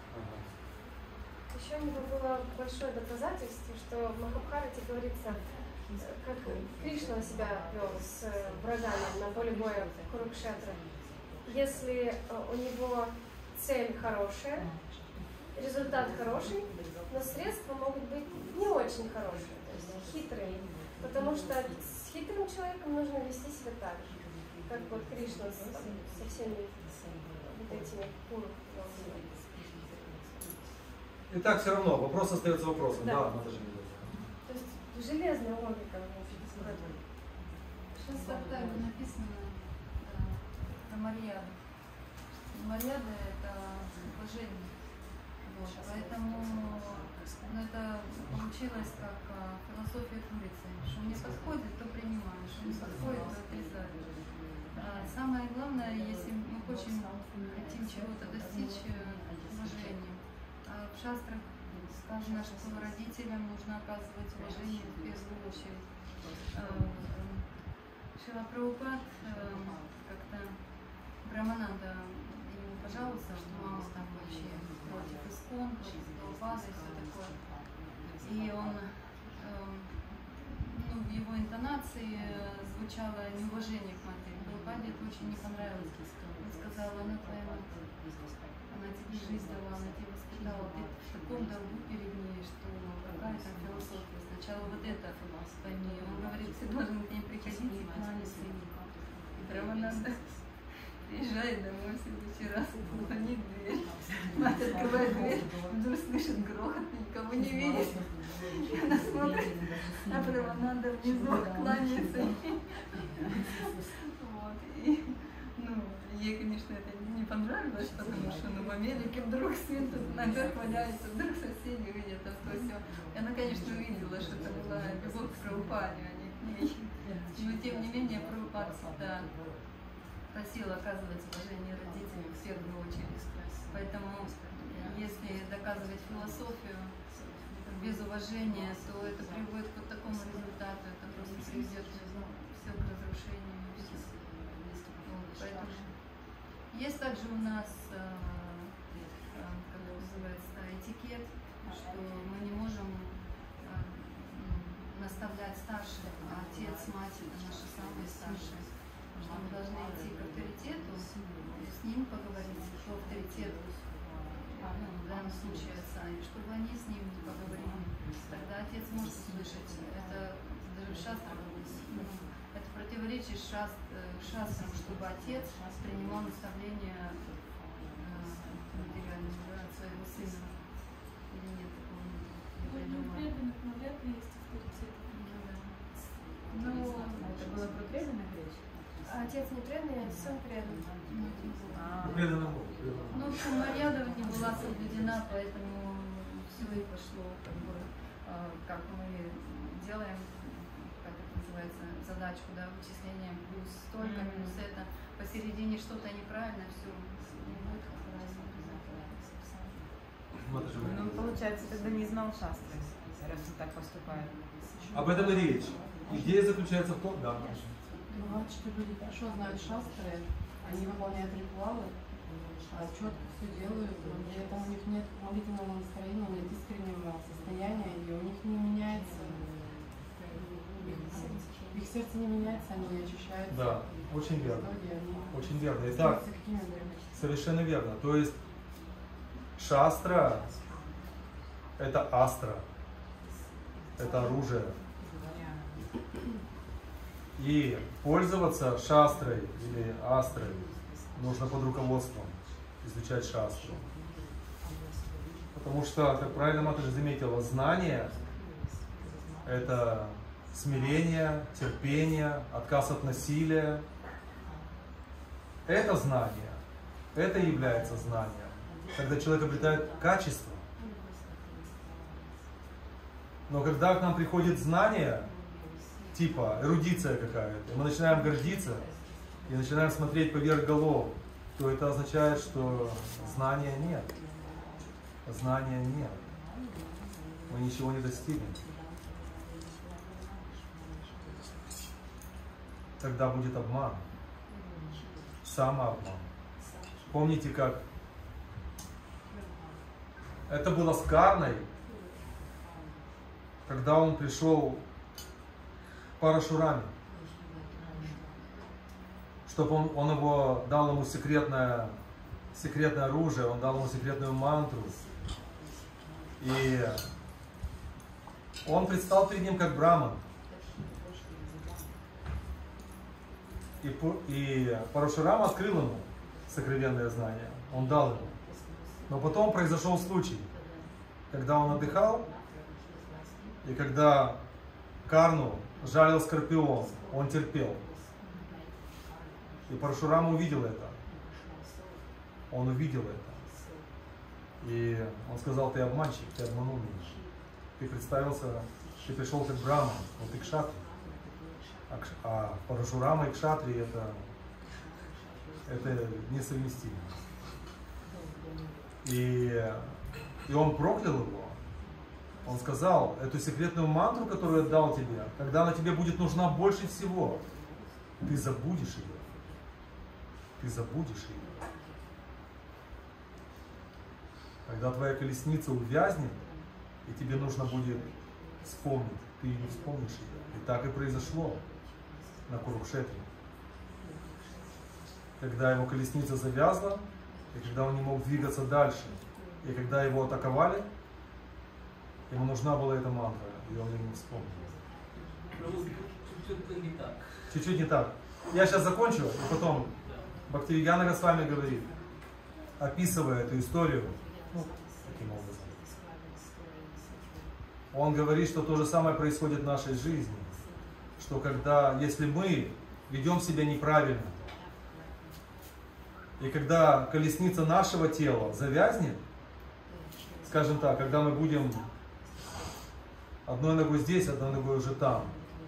Еще у него было большое доказательство, что в Махабхарате говорится, как Кришна себя вел с врагами на поле боя Курукшетра. Если у него цель хорошая, результат хороший, но средства могут быть не очень хорошие, то есть хитрые. Потому что с хитрым человеком нужно вести себя так же, как вот Кришна со всеми вот этими курами. Итак, все равно, вопрос остается вопросом. Да, надо же. То есть железная логика. Сейчас в Саттаре написано про Марьяду. Марьяда – это уважение. Вот. Поэтому это получилось как философия курицы. Что не подходит, то принимаешь, что не подходит, то отрезаешь. Самое главное, если мы хотим чего-то достичь, уважения. В шастрах сказано, что родителям нужно оказывать уважение в первую очередь. Шрила Прабхупад как-то Брамананда ему пожаловался, что мама там вообще против Искон, против Прабхупада и все такое. И он, в его интонации звучало неуважение к матери. Прабхупаде это очень не понравилось. Он сказал, она твоя мать, она тебе жизнь дала, она тебе воспитала, ты в таком долгу перед ней, что какая там философия. Сначала вот это пойми. Он говорит, ты должен к ней приходить и кланяться. И Брамананда приезжает домой в следующий раз, звонит в дверь. Мать открывает дверь, вдруг слышит грохот, никого не видит. И она смотрит, а Брамананда внизу кланяется. Вот. И, ей, конечно, это не понравилось, потому что в Америке вдруг сын тут ногах валяется, вдруг соседи видят, а то все. И она, конечно, увидела, что это была любовь к Прабхупаде, а не к ней. Но тем не менее Прабхупад всегда просил оказывать уважение родителям в первую очередь. Поэтому, если доказывать философию без уважения, то это приводит к вот такому результату, это просто приведет все к разрушению. Поэтому есть также у нас, как называется, этикет, что мы не можем наставлять старших, а отец, мать – это наши самые старшие. Что мы должны идти к авторитету, с ним поговорить, что авторитет, в данном случае отца, и чтобы они с ним поговорили. Тогда отец может слышать. Это даже в шастрах, это противоречит шастрам, чтобы отец принимал наставления материальные от своего сына. Или нет такого? Преданных, но вряд ли есть авторитет. Это было про преданных речь? Отец не преданный, а сын предан. Марьяда не была соблюдена, поэтому все и пошло, как мы делаем, как это называется, задачку, да, вычисление плюс столько, минус это. посередине что-то неправильно, все не будет правильно. Ну, получается, тогда не знал шастры, раз он так поступает. Об этом и речь. Идея заключается в том, да. Бывает, что люди хорошо знают шастры, они выполняют ритуалы, четко все делают, но при этом у них нет молитвенного настроения, нет искреннего состояния, и у них не меняется, их сердце не меняется, они не очищаются. Да, очень верно. Они Очень верно. Итак, совершенно верно. То есть шастра – это астра, это оружие. И пользоваться шастрой или астрой нужно под руководством, изучать шастру. Потому что, как правильно Матаджи заметила, знание – это смирение, терпение, отказ от насилия. Это знание, это является знанием, когда человек обретает качество. Но когда к нам приходит знание, типа эрудиция какая-то, и мы начинаем гордиться и начинаем смотреть поверх голов, то это означает, что знания нет. Знания нет. Мы ничего не достигнем. Тогда будет обман. Самообман. Помните, как это было с Карной, когда он пришел к Парашураме, чтобы он его дал ему секретное оружие, он дал ему секретную мантру. И он предстал перед ним как браман. И Парашурама открыл ему сокровенное знание, он дал ему. Но потом произошел случай, когда он отдыхал, и когда Карну жалил скорпион, он терпел. И Парашурама увидел это. Он увидел это. И он сказал: ты обманщик, ты обманул меня. Ты представился, ты пришел как браман, но ты кшатри. А Парашурама и кшатри это несовместимо. И он проклял его. Он сказал: эту секретную мантру, которую я дал тебе, когда она тебе будет нужна больше всего, ты забудешь ее. Ты забудешь ее. Когда твоя колесница увязнет, и тебе нужно будет вспомнить, ты не вспомнишь ее. И так и произошло на Курукшетре. Когда его колесница завязла, и когда он не мог двигаться дальше, и когда его атаковали, ему нужна была эта мантра, и он ее не вспомнил. Чуть-чуть не так. Я сейчас закончу, и потом Бхактивиданта Госвами говорит, описывая эту историю, таким образом. Он говорит, что то же самое происходит в нашей жизни. Что если мы ведем себя неправильно, и когда колесница нашего тела завязнет, скажем так, когда мы будем одной ногой здесь, одной ногой уже там,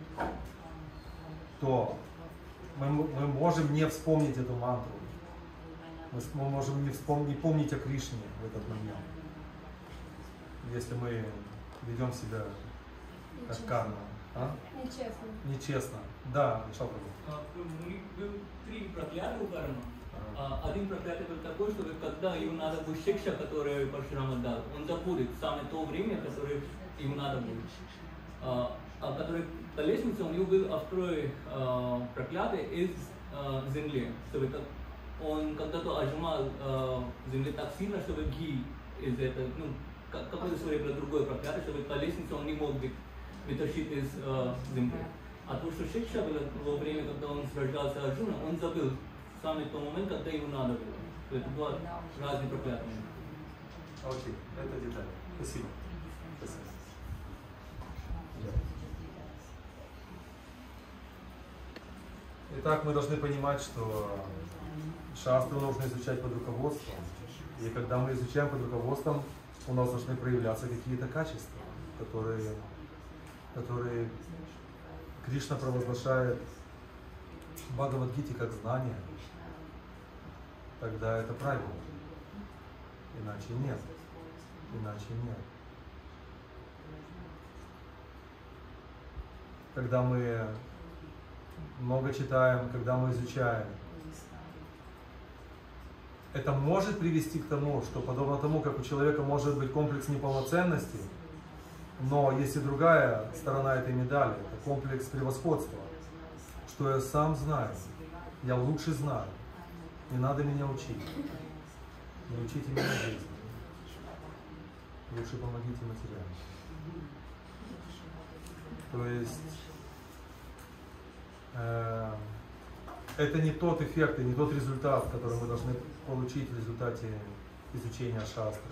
то мы можем не вспомнить эту мантру. Мы можем не помнить о Кришне в этот момент, если мы ведем себя как карма. А? Нечестно. Нечестно. Да, Шалпа. Был 3 проклятия у кармы. Один проклятие был такой, что когда ему надо будет шикша, которую Парашурама дал, он забудет самое то время, которое ему надо будет. Который по лестнице у него был второе проклятие из земли. Чтобы он когда-то отжимал землю так сильно, чтобы ги из этого, какое-то свое было другое проклятие, чтобы по лестнице он не мог вытащить из земли. А то, что шикша было во время, когда он сражался с Арджуном, он забыл самый тот момент, когда ему надо было. Это два разных проклятия. Окей, это деталь. Спасибо. Спасибо. Итак, мы должны понимать, что шастру нужно изучать под руководством. И когда мы изучаем под руководством, у нас должны проявляться какие-то качества, которые Кришна провозглашает в Бхагавад-гите как знание. тогда это правильно. Иначе нет. Иначе нет. Когда мы много читаем, когда мы изучаем, это может привести к тому, что подобно тому, как у человека может быть комплекс неполноценности, но есть и другая сторона этой медали, это комплекс превосходства, что я сам знаю, я лучше знаю, не надо меня учить, не учите меня жизни, лучше помогите материально. То есть это не тот эффект и не тот результат, который мы должны получить в результате изучения шастры.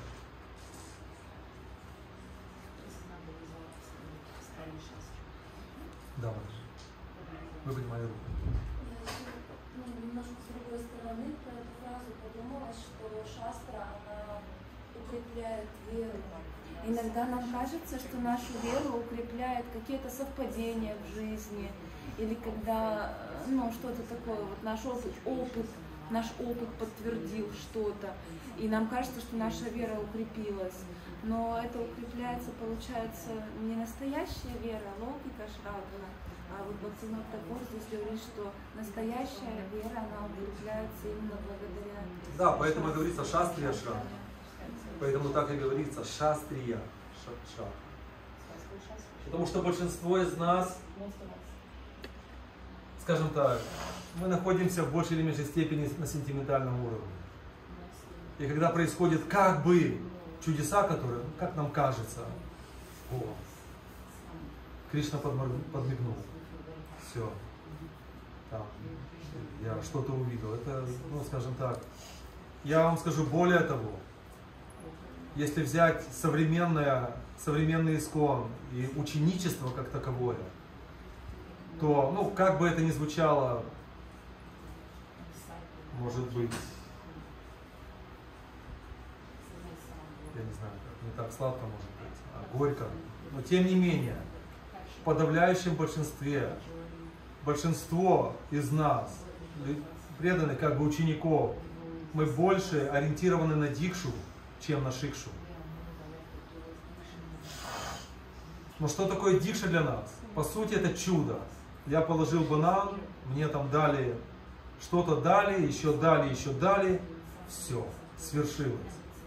Да, выбрать мою руку. Немножко с другой стороны про эту фразу подумала, что шастра, она укрепляет веру. Иногда нам кажется, что нашу веру укрепляет какие-то совпадения в жизни, или когда, что-то такое, вот наш опыт подтвердил что-то, и нам кажется, что наша вера укрепилась. Но это укрепляется, получается, не настоящая вера, логика шрадана, а вот Бхактивинод Такур здесь говорит, что настоящая вера, она укрепляется именно благодаря... Да, поэтому и говорится шастрия шра. Поэтому так и говорится шастрия шра. Потому что большинство из нас, скажем так, мы находимся в большей или меньшей степени на сентиментальном уровне. И когда происходят как бы чудеса, которые, как нам кажется, Кришна подмигнул, все, там, я что-то увидел. Это, скажем так, я вам скажу более того, если взять современный искон и ученичество как таковое, то, как бы это ни звучало, может быть, я не знаю, не так сладко, может быть, а горько, но тем не менее, в подавляющем большинстве, большинство из нас, преданных как бы учеников, мы больше ориентированы на дикшу, чем на шикшу. Но что такое дикша для нас? По сути, это чудо. Я положил банан, мне там дали, что-то дали, еще дали, все, свершилось.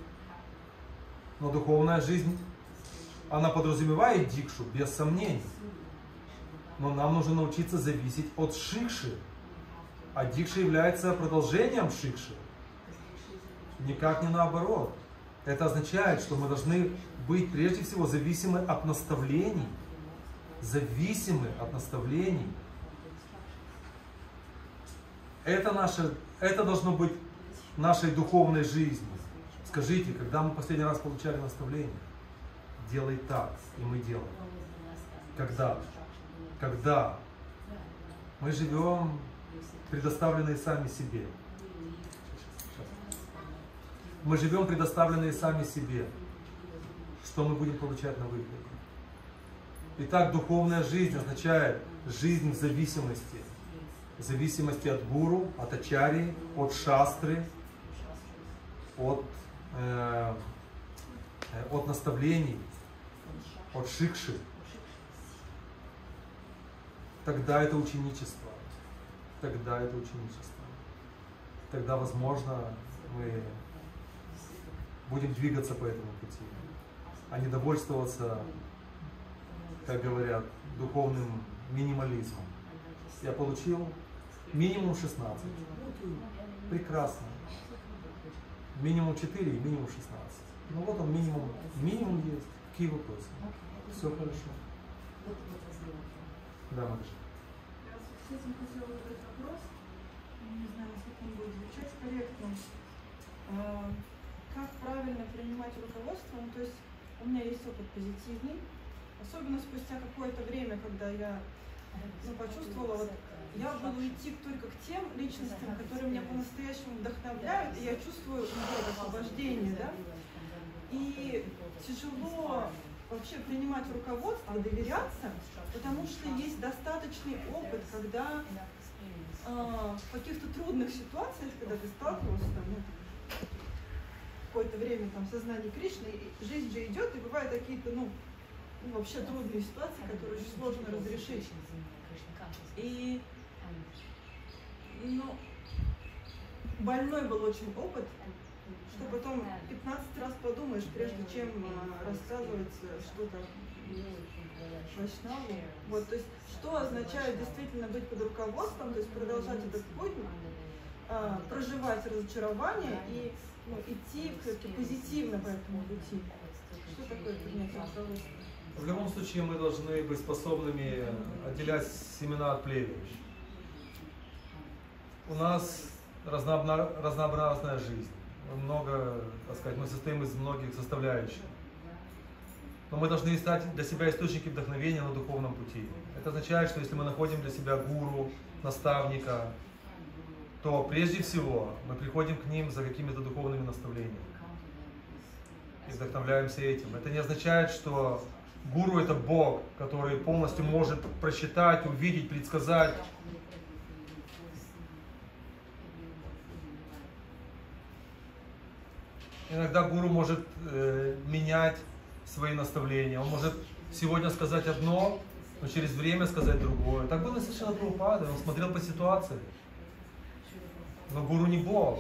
Но духовная жизнь, она подразумевает дикшу, без сомнений. Но нам нужно научиться зависеть от шикши. А дикша является продолжением шикши. Никак не наоборот. Это означает, что мы должны быть прежде всего зависимы от наставлений. Зависимы от наставлений. Это должно быть нашей духовной жизнью. Скажите, когда мы последний раз получали наставление? Делай так, и мы делаем. Когда мы живем предоставленные сами себе. Мы живем предоставленные сами себе. Что мы будем получать на выходе? Итак, духовная жизнь означает жизнь в зависимости. В зависимости от гуру, от ачарьи, от шастры, от наставлений, от шикши. Тогда это ученичество. Тогда, возможно, мы будем двигаться по этому пути, а не довольствоваться, как говорят, духовным минимализмом. Я получил минимум 16. Прекрасно. Минимум 4 и минимум 16. Ну вот он минимум есть. Какие вопросы? Все хорошо. Да, Маша. Я с этим хотела задать вопрос. Не знаю, насколько он будет звучать корректно. Как правильно принимать руководство? То есть у меня есть опыт позитивный, особенно спустя какое-то время, когда я почувствовала, я буду идти только к тем личностям, которые меня по-настоящему вдохновляют, и я чувствую освобождение, да? И тяжело вообще принимать руководство, доверяться, потому что есть достаточный опыт, когда в каких-то трудных ситуациях, когда ты сталкивался там, какое-то время там в сознании Кришны, жизнь же идет, и бывают какие-то, вообще трудные ситуации, которые очень сложно разрешить. И, больной был очень опыт, что потом 15 раз подумаешь, прежде чем рассказывать что-то вайшнаву. Вот, то есть, что означает действительно быть под руководством, то есть продолжать этот путь, проживать разочарование и идти позитивно по этому пути. Что такое принятие руководства? В любом случае мы должны быть способными отделять семена от плевел. У нас разнообразная жизнь. Много, так сказать, мы состоим из многих составляющих. Но мы должны искать для себя источники вдохновения на духовном пути. Это означает, что если мы находим для себя гуру, наставника, то прежде всего мы приходим к ним за какими-то духовными наставлениями. И вдохновляемся этим. Это не означает, что гуру — это Бог, который полностью может просчитать, увидеть, предсказать. Иногда гуру может менять свои наставления. Он может сегодня сказать одно, но через время сказать другое. Так было совершенно Прабхупада. Он смотрел по ситуации. Но гуру не Бог.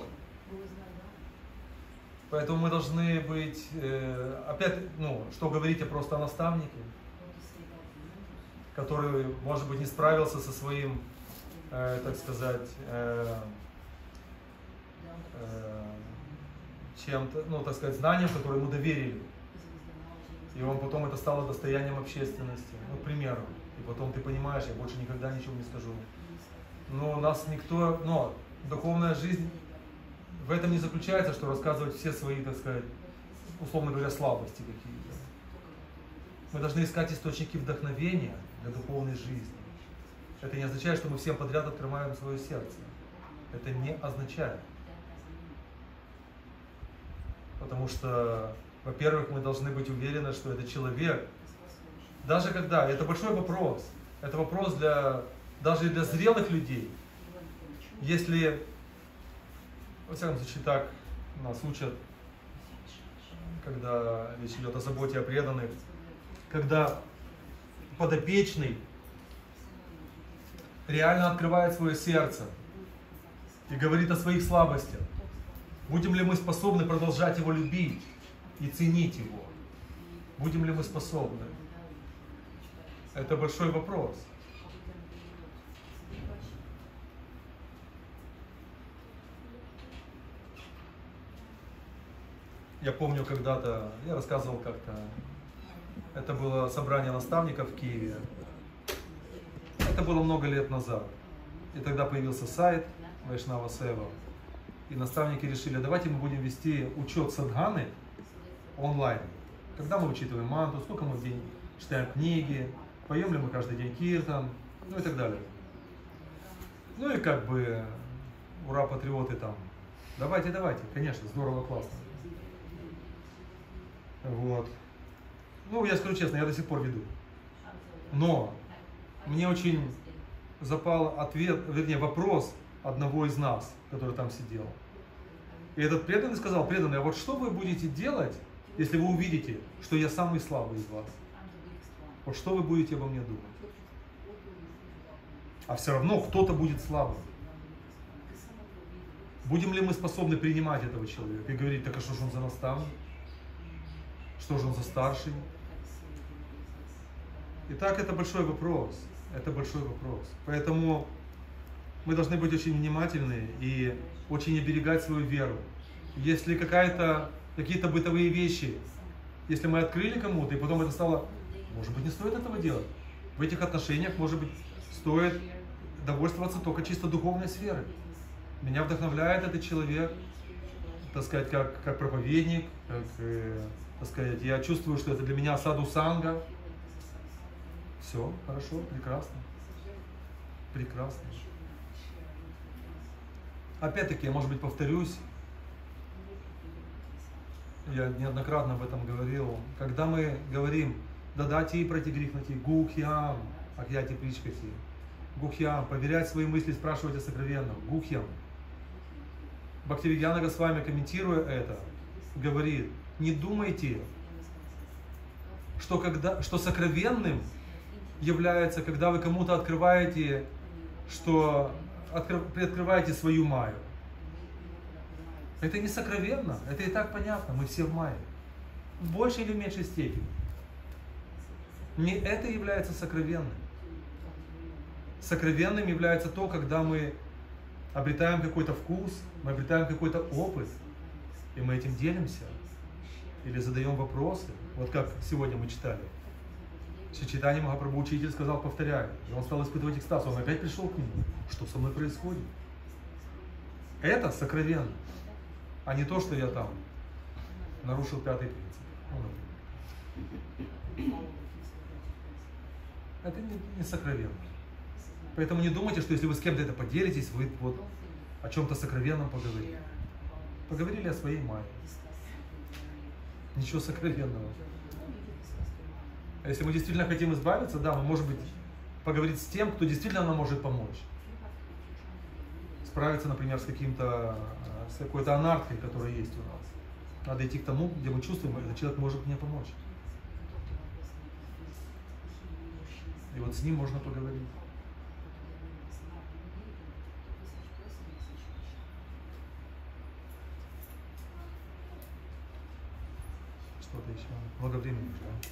Поэтому мы должны быть, опять, что говорить просто о наставнике, который, может быть, не справился со своим, так сказать, чем-то, так сказать, знанием, которое ему доверили. И он потом это стало достоянием общественности, к примеру. И потом ты понимаешь, я больше никогда ничего не скажу. Но нас никто, духовная жизнь в этом не заключается, что рассказывать все свои, так сказать, условно говоря, слабости какие-то. Мы должны искать источники вдохновения для духовной жизни. Это не означает, что мы всем подряд открываем свое сердце. Это не означает. Потому что, во-первых, мы должны быть уверены, что этот человек, даже когда, это большой вопрос, это вопрос даже для зрелых людей. Если, во всяком случае, так нас учат, когда речь идет о заботе о преданных, когда подопечный реально открывает свое сердце и говорит о своих слабостях, будем ли мы способны продолжать его любить и ценить его? Будем ли мы способны? Это большой вопрос. Я помню когда-то, я рассказывал как-то, это было собрание наставников в Киеве. Это было много лет назад. И тогда появился сайт Вайшнава Сева. И наставники решили, давайте мы будем вести учет садханы онлайн. Когда мы вычитываем манту, сколько мы в день читаем книги, поем ли мы каждый день киртан, и так далее. И как бы, ура, патриоты там. Давайте, конечно, здорово, классно. Вот. Я скажу честно, я до сих пор веду. Но мне очень запал вопрос одного из нас, который там сидел. И этот преданный сказал: преданный, а вот что вы будете делать, если вы увидите, что я самый слабый из вас? Вот что вы будете обо мне думать? А все равно кто-то будет слабым. Будем ли мы способны принимать этого человека и говорить: так а что же он за наставник? Что же он за старший? Итак, это большой вопрос. Это большой вопрос. Поэтому мы должны быть очень внимательны и очень оберегать свою веру. Если какие-то бытовые вещи, если мы открыли кому-то, и потом это стало, может быть, не стоит этого делать. В этих отношениях, может быть, стоит довольствоваться только чисто духовной сферой. Меня вдохновляет этот человек, так сказать, как проповедник, так сказать, я чувствую, что это для меня саду санга. Все, хорошо, прекрасно. Прекрасно. Опять-таки, я, может быть, повторюсь, я неоднократно об этом говорил, когда мы говорим «дадати протигрихнати гукхиам акьяти причкати», Гухьям, поверять свои мысли, спрашивать о сокровенном. Гухьям. Бхактивигьяна Госвами, комментируя это, говорит, не думайте, что сокровенным является, когда вы кому-то открываете, приоткрываете свою майю. Это не сокровенно, это и так понятно, мы все в майе. В большей или меньшей степени. Не это является сокровенным. Сокровенным является то, когда мы обретаем какой-то вкус, мы обретаем какой-то опыт, и мы этим делимся. Или задаем вопросы. Вот как сегодня мы читали. Шри Чайтанья Махапрабху, учитель, сказал, повторяю. И он стал испытывать экстаз. Он опять пришел к нему. Что со мной происходит? Это сокровенно. А не то, что я там нарушил 5-й принцип. Это не сокровенно. Поэтому не думайте, что если вы с кем-то это поделитесь, вы вот о чем-то сокровенном поговорили. Поговорили о своей майе. Ничего сокровенного. А если мы действительно хотим избавиться, да, мы, может быть, поговорить с тем, кто действительно нам может помочь. Справиться, например, с какой-то анархией, которая есть у нас. Надо идти к тому, где мы чувствуем, что этот человек может мне помочь. И вот с ним можно поговорить. Что-то еще? Много времени,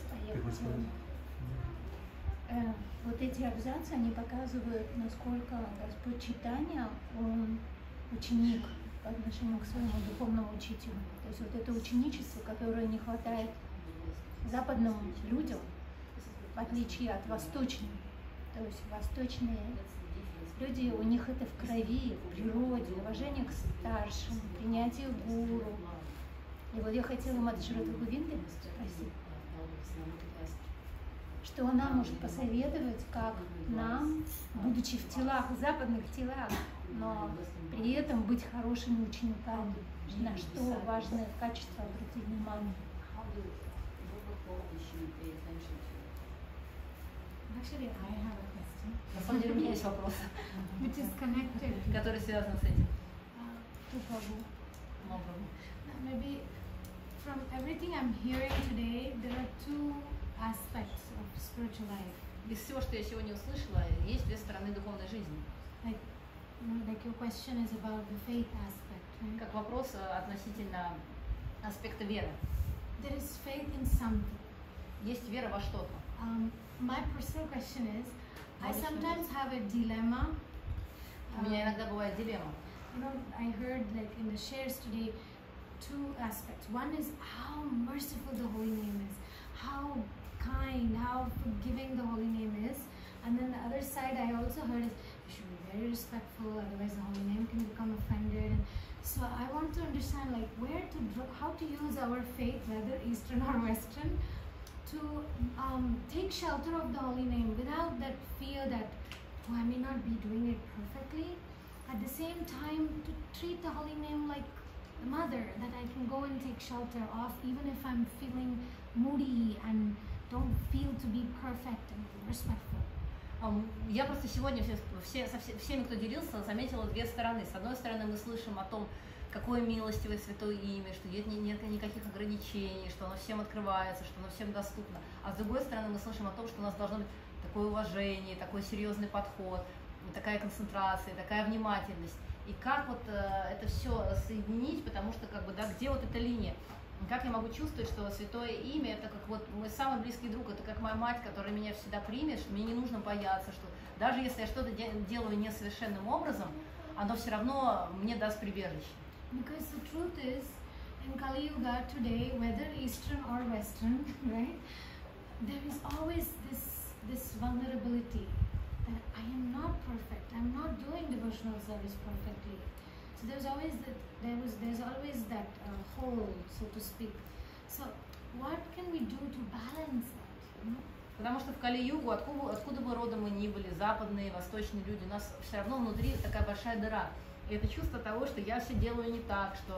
Вот эти абзацы, они показывают, насколько Господь Чайтанья, он ученик по отношению к своему духовному учителю. То есть вот это ученичество, которое не хватает западным людям, в отличие от восточных. То есть восточные люди, у них это в крови, в природе, уважение к старшим, принятие гуру. И вот я хотела Мадхуру Говинды спросить, что она может посоветовать, как нам, будучи в телах, в западных телах, но при этом быть хорошими учениками, на что важное качество обратить внимание. Actually, I have a question. На самом деле у меня есть вопрос, Which is connected, который связан с этим. To Prabhu. Maybe from everything I'm hearing today, there are two aspects of spiritual life. Из всего, что я сегодня услышала, есть две стороны духовной жизни. Like your question is about the faith aspect, right? Как вопрос относительно аспекта веры. There is faith in something. Есть вера во что-то. My personal question is, I sometimes have a dilemma. У меня иногда бывает дилемма. You know, I heard like in the shares today, two aspects. One is how merciful the holy name is, how kind, how forgiving the holy name is, and then the other side I also heard is you should be very respectful, otherwise the holy name can become offended. And so I want to understand like how to use our faith, whether Eastern or Western, to take shelter of the holy name without that fear that I may not be doing it perfectly. At the same time, to treat the holy name like the mother that I can go and take shelter of, even if I'm feeling moody and don't feel to be perfect and respectful. Я просто сегодня со всеми, кто делился, заметила две стороны. С одной стороны, мы слышим о том, какое милостивое святое имя, что нет никаких ограничений, что оно всем открывается, что оно всем доступно. А с другой стороны, мы слышим о том, что у нас должно быть такое уважение, такой серьезный подход, такая концентрация, такая внимательность. И как вот это все соединить, потому что где вот эта линия? Как я могу чувствовать, что святое имя это как вот мой самый близкий друг, это как моя мать, которая меня всегда примет, что мне не нужно бояться, что даже если я что-то делаю несовершенным образом, оно все равно мне даст прибежище. Because the truth is, in Kali Yuga today, whether Eastern or Western, right, there is always this vulnerability that I am not perfect. I'm not doing devotional service perfectly. So there's always that hole, so to speak. So what can we do to balance that? Потому что в Кали-югу, откуда бы родом мы ни были, западные, восточные люди, у нас все равно внутри такая большая дыра. И это чувство того, что я все делаю не так, что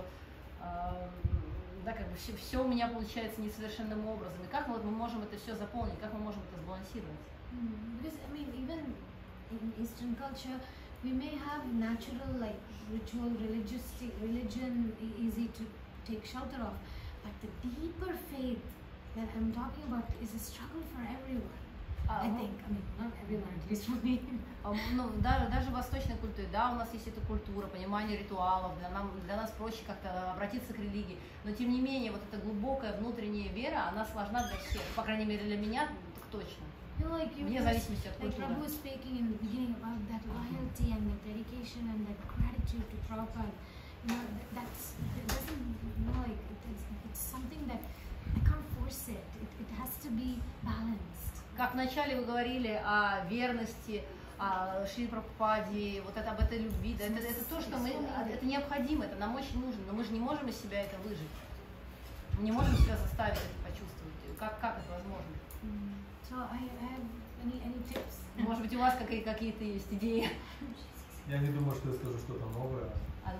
все у меня получается несовершенным образом. И как мы можем это все заполнить, как мы можем это сбалансировать? Because I mean, even Eastern culture, we may have natural like ritual, religion easy to take shelter of, but the deeper faith that I'm talking about is a struggle for everyone. I think, I mean, not everyone, at least for me. Ну, даже в восточной культуре, да, у нас есть эта культура, понимание ритуалов, для нас проще как-то обратиться к религии, но тем не менее, вот эта глубокая внутренняя вера, она сложна для всех, по крайней мере для меня, так точно. Вне зависимости от культуры. Like Prabhu was speaking in the beginning about that loyalty and the dedication and that gratitude to Prabhupada. You know, that's, it doesn't, you know, like, it's something that I can't force it. It has to be balanced. Как вначале вы говорили о верности, о Шри Прабхупаде, вот это об этой любви, да, это то, что мы, это необходимо, это нам очень нужно, но мы же не можем из себя это выжить. Мы не можем себя заставить это почувствовать. Как это возможно? So I have any tips? Может быть, у вас какие-то есть идеи? Я не думаю, что я скажу что-то новое.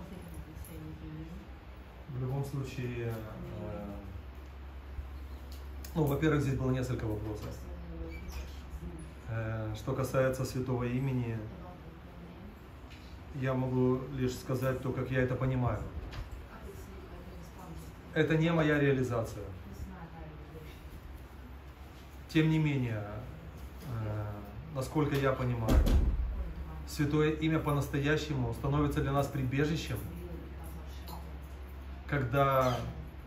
В любом случае, ну, во-первых, здесь было несколько вопросов. Что касается святого имени, я могу лишь сказать то, как я это понимаю. Это не моя реализация. Тем не менее, насколько я понимаю, святое имя по-настоящему становится для нас прибежищем, когда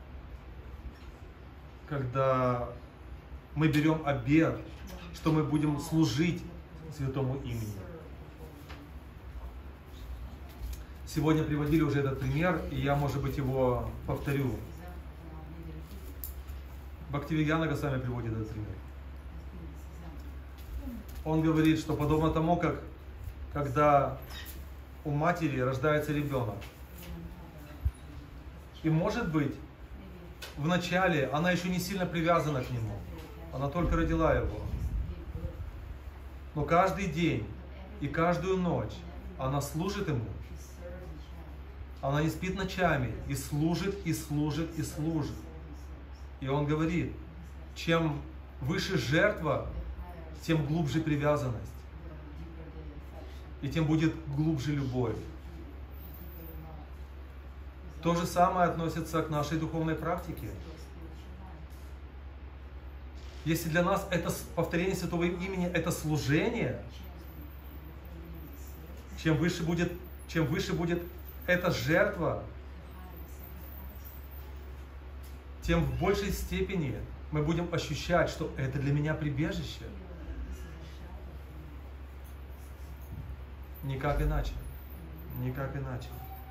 мы берем обет, что мы будем служить святому имени. Сегодня приводили уже этот пример, и я, может быть, его повторю. Бхактивигьяна Госвами приводит этот пример. Он говорит, что подобно тому, как когда у матери рождается ребенок, и может быть, вначале она еще не сильно привязана к нему, она только родила его. Но каждый день и каждую ночь она служит ему. Она не спит ночами и служит, и служит, и служит. И он говорит, чем выше жертва, тем глубже привязанность. И тем будет глубже любовь. То же самое относится к нашей духовной практике. Если для нас это повторение святого имени, это служение, чем выше будет эта жертва, тем в большей степени мы будем ощущать, что это для меня прибежище. Никак иначе. Никак иначе.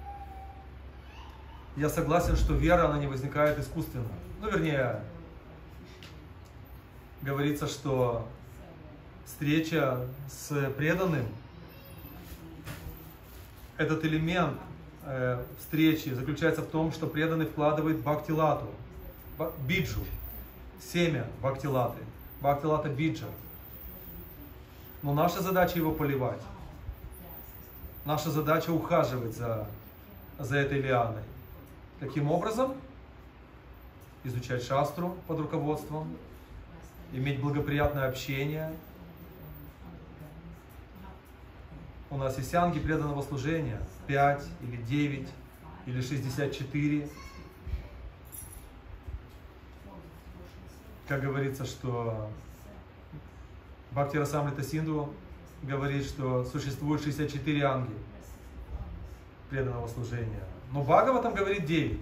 Я согласен, что вера, она не возникает искусственно. Ну, вернее, говорится, что встреча с преданным, этот элемент встречи заключается в том, что преданный вкладывает бхактилату, биджу, семя бхактилаты, бхактилата биджа. Но наша задача его поливать. Наша задача ухаживать за этой лианой. Каким образом? Изучать шастру под руководством, иметь благоприятное общение. У нас есть анги преданного служения, 5 или 9 или 64. Как говорится, что Бхакти Расамрита Синдху говорит, что существует 64 анги преданного служения. Но Бхагаватам говорит 9.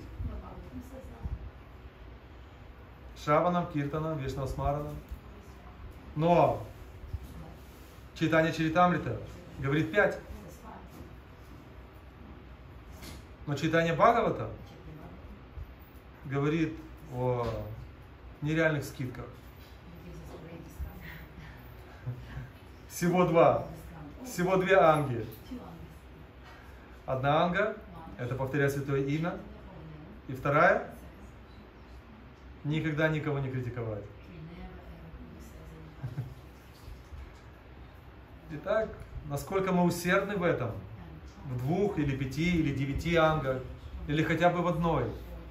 Шраванам, Киртанам, Вишнавасмаранам. Но Чайтанья Чаритамрита говорит 5. Но Чайтанья Бхагавата говорит о нереальных скидках. Всего 2. Всего 2 анги. Одна анга – это повторять святое имя. И вторая – никогда никого не критиковать. Итак, насколько мы усердны в этом, в 2 или 5 или 9 ангах, или хотя бы в одной,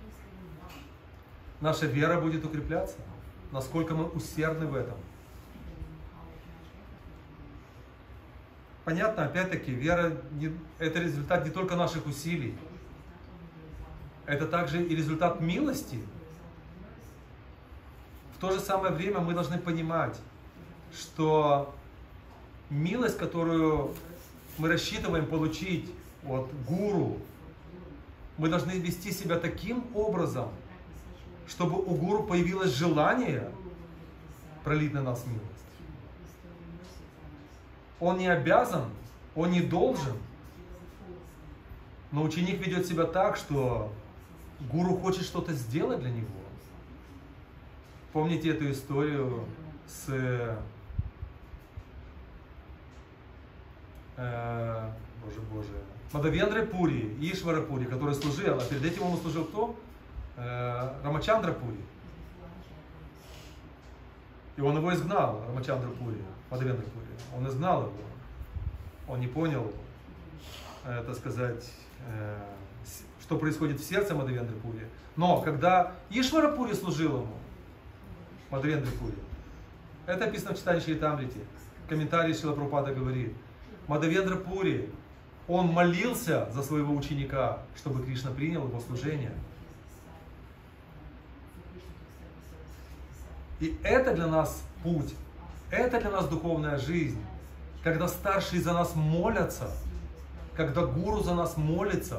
наша вера будет укрепляться. Насколько мы усердны в этом. понятно, опять-таки, вера это результат не только наших усилий, это также и результат милости. В то же самое время мы должны понимать, что милость, которую мы рассчитываем получить от гуру, мы должны вести себя таким образом, чтобы у гуру появилось желание пролить на нас милость. Он не обязан, он не должен, но ученик ведет себя так, что гуру хочет что-то сделать для него. Помните эту историю с Мадхавендрой Пури, Ишвара Пури, который служил, а перед этим ему служил кто? Рамачандра Пури. И он его изгнал, Рамачандра Пури, Мадхавендра Пури. Он изгнал его. Он не понял, так сказать, что происходит в сердце Мадхавендры Пури. Но когда Ишвара Пури служил ему, Мадхавендра Пури, это описано в читании Чаритамрите. Комментарий Шрила Прабхупада говорит, Мадхавендра Пури, он молился за своего ученика, чтобы Кришна принял его служение. И это для нас путь, это для нас духовная жизнь, когда старшие за нас молятся, когда гуру за нас молится.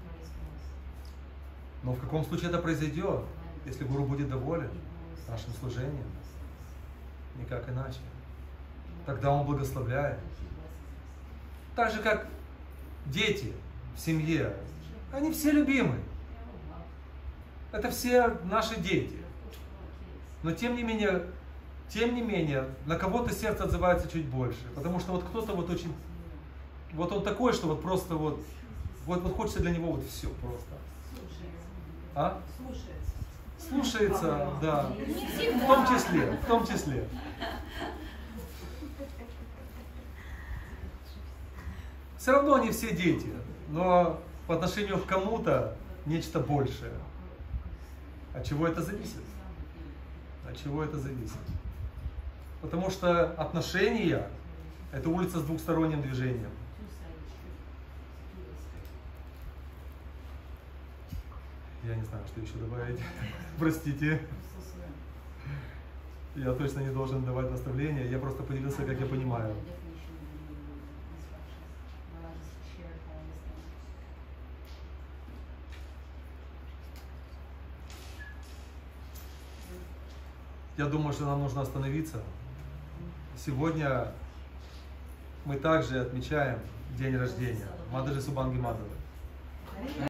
Но в каком случае это произойдет, если гуру будет доволен нашим служением? Никак иначе. Тогда он благословляет. Так же, как дети в семье, они все любимы. Это все наши дети. Но тем не менее, на кого-то сердце отзывается чуть больше. Потому что вот кто-то вот очень, вот он такой, что вот просто вот хочется для него вот все просто. А? Слушается, да. В том числе. Все равно они все дети, но по отношению к кому-то нечто большее. От чего это зависит? От чего это зависит? Потому что отношения – это улица с двухсторонним движением. Я не знаю, что еще добавить. Простите. Я точно не должен давать наставления. Я просто поделился, как я понимаю. Я думаю, что нам нужно остановиться. Сегодня мы также отмечаем день рождения Мададжи Субанги Мадхавы.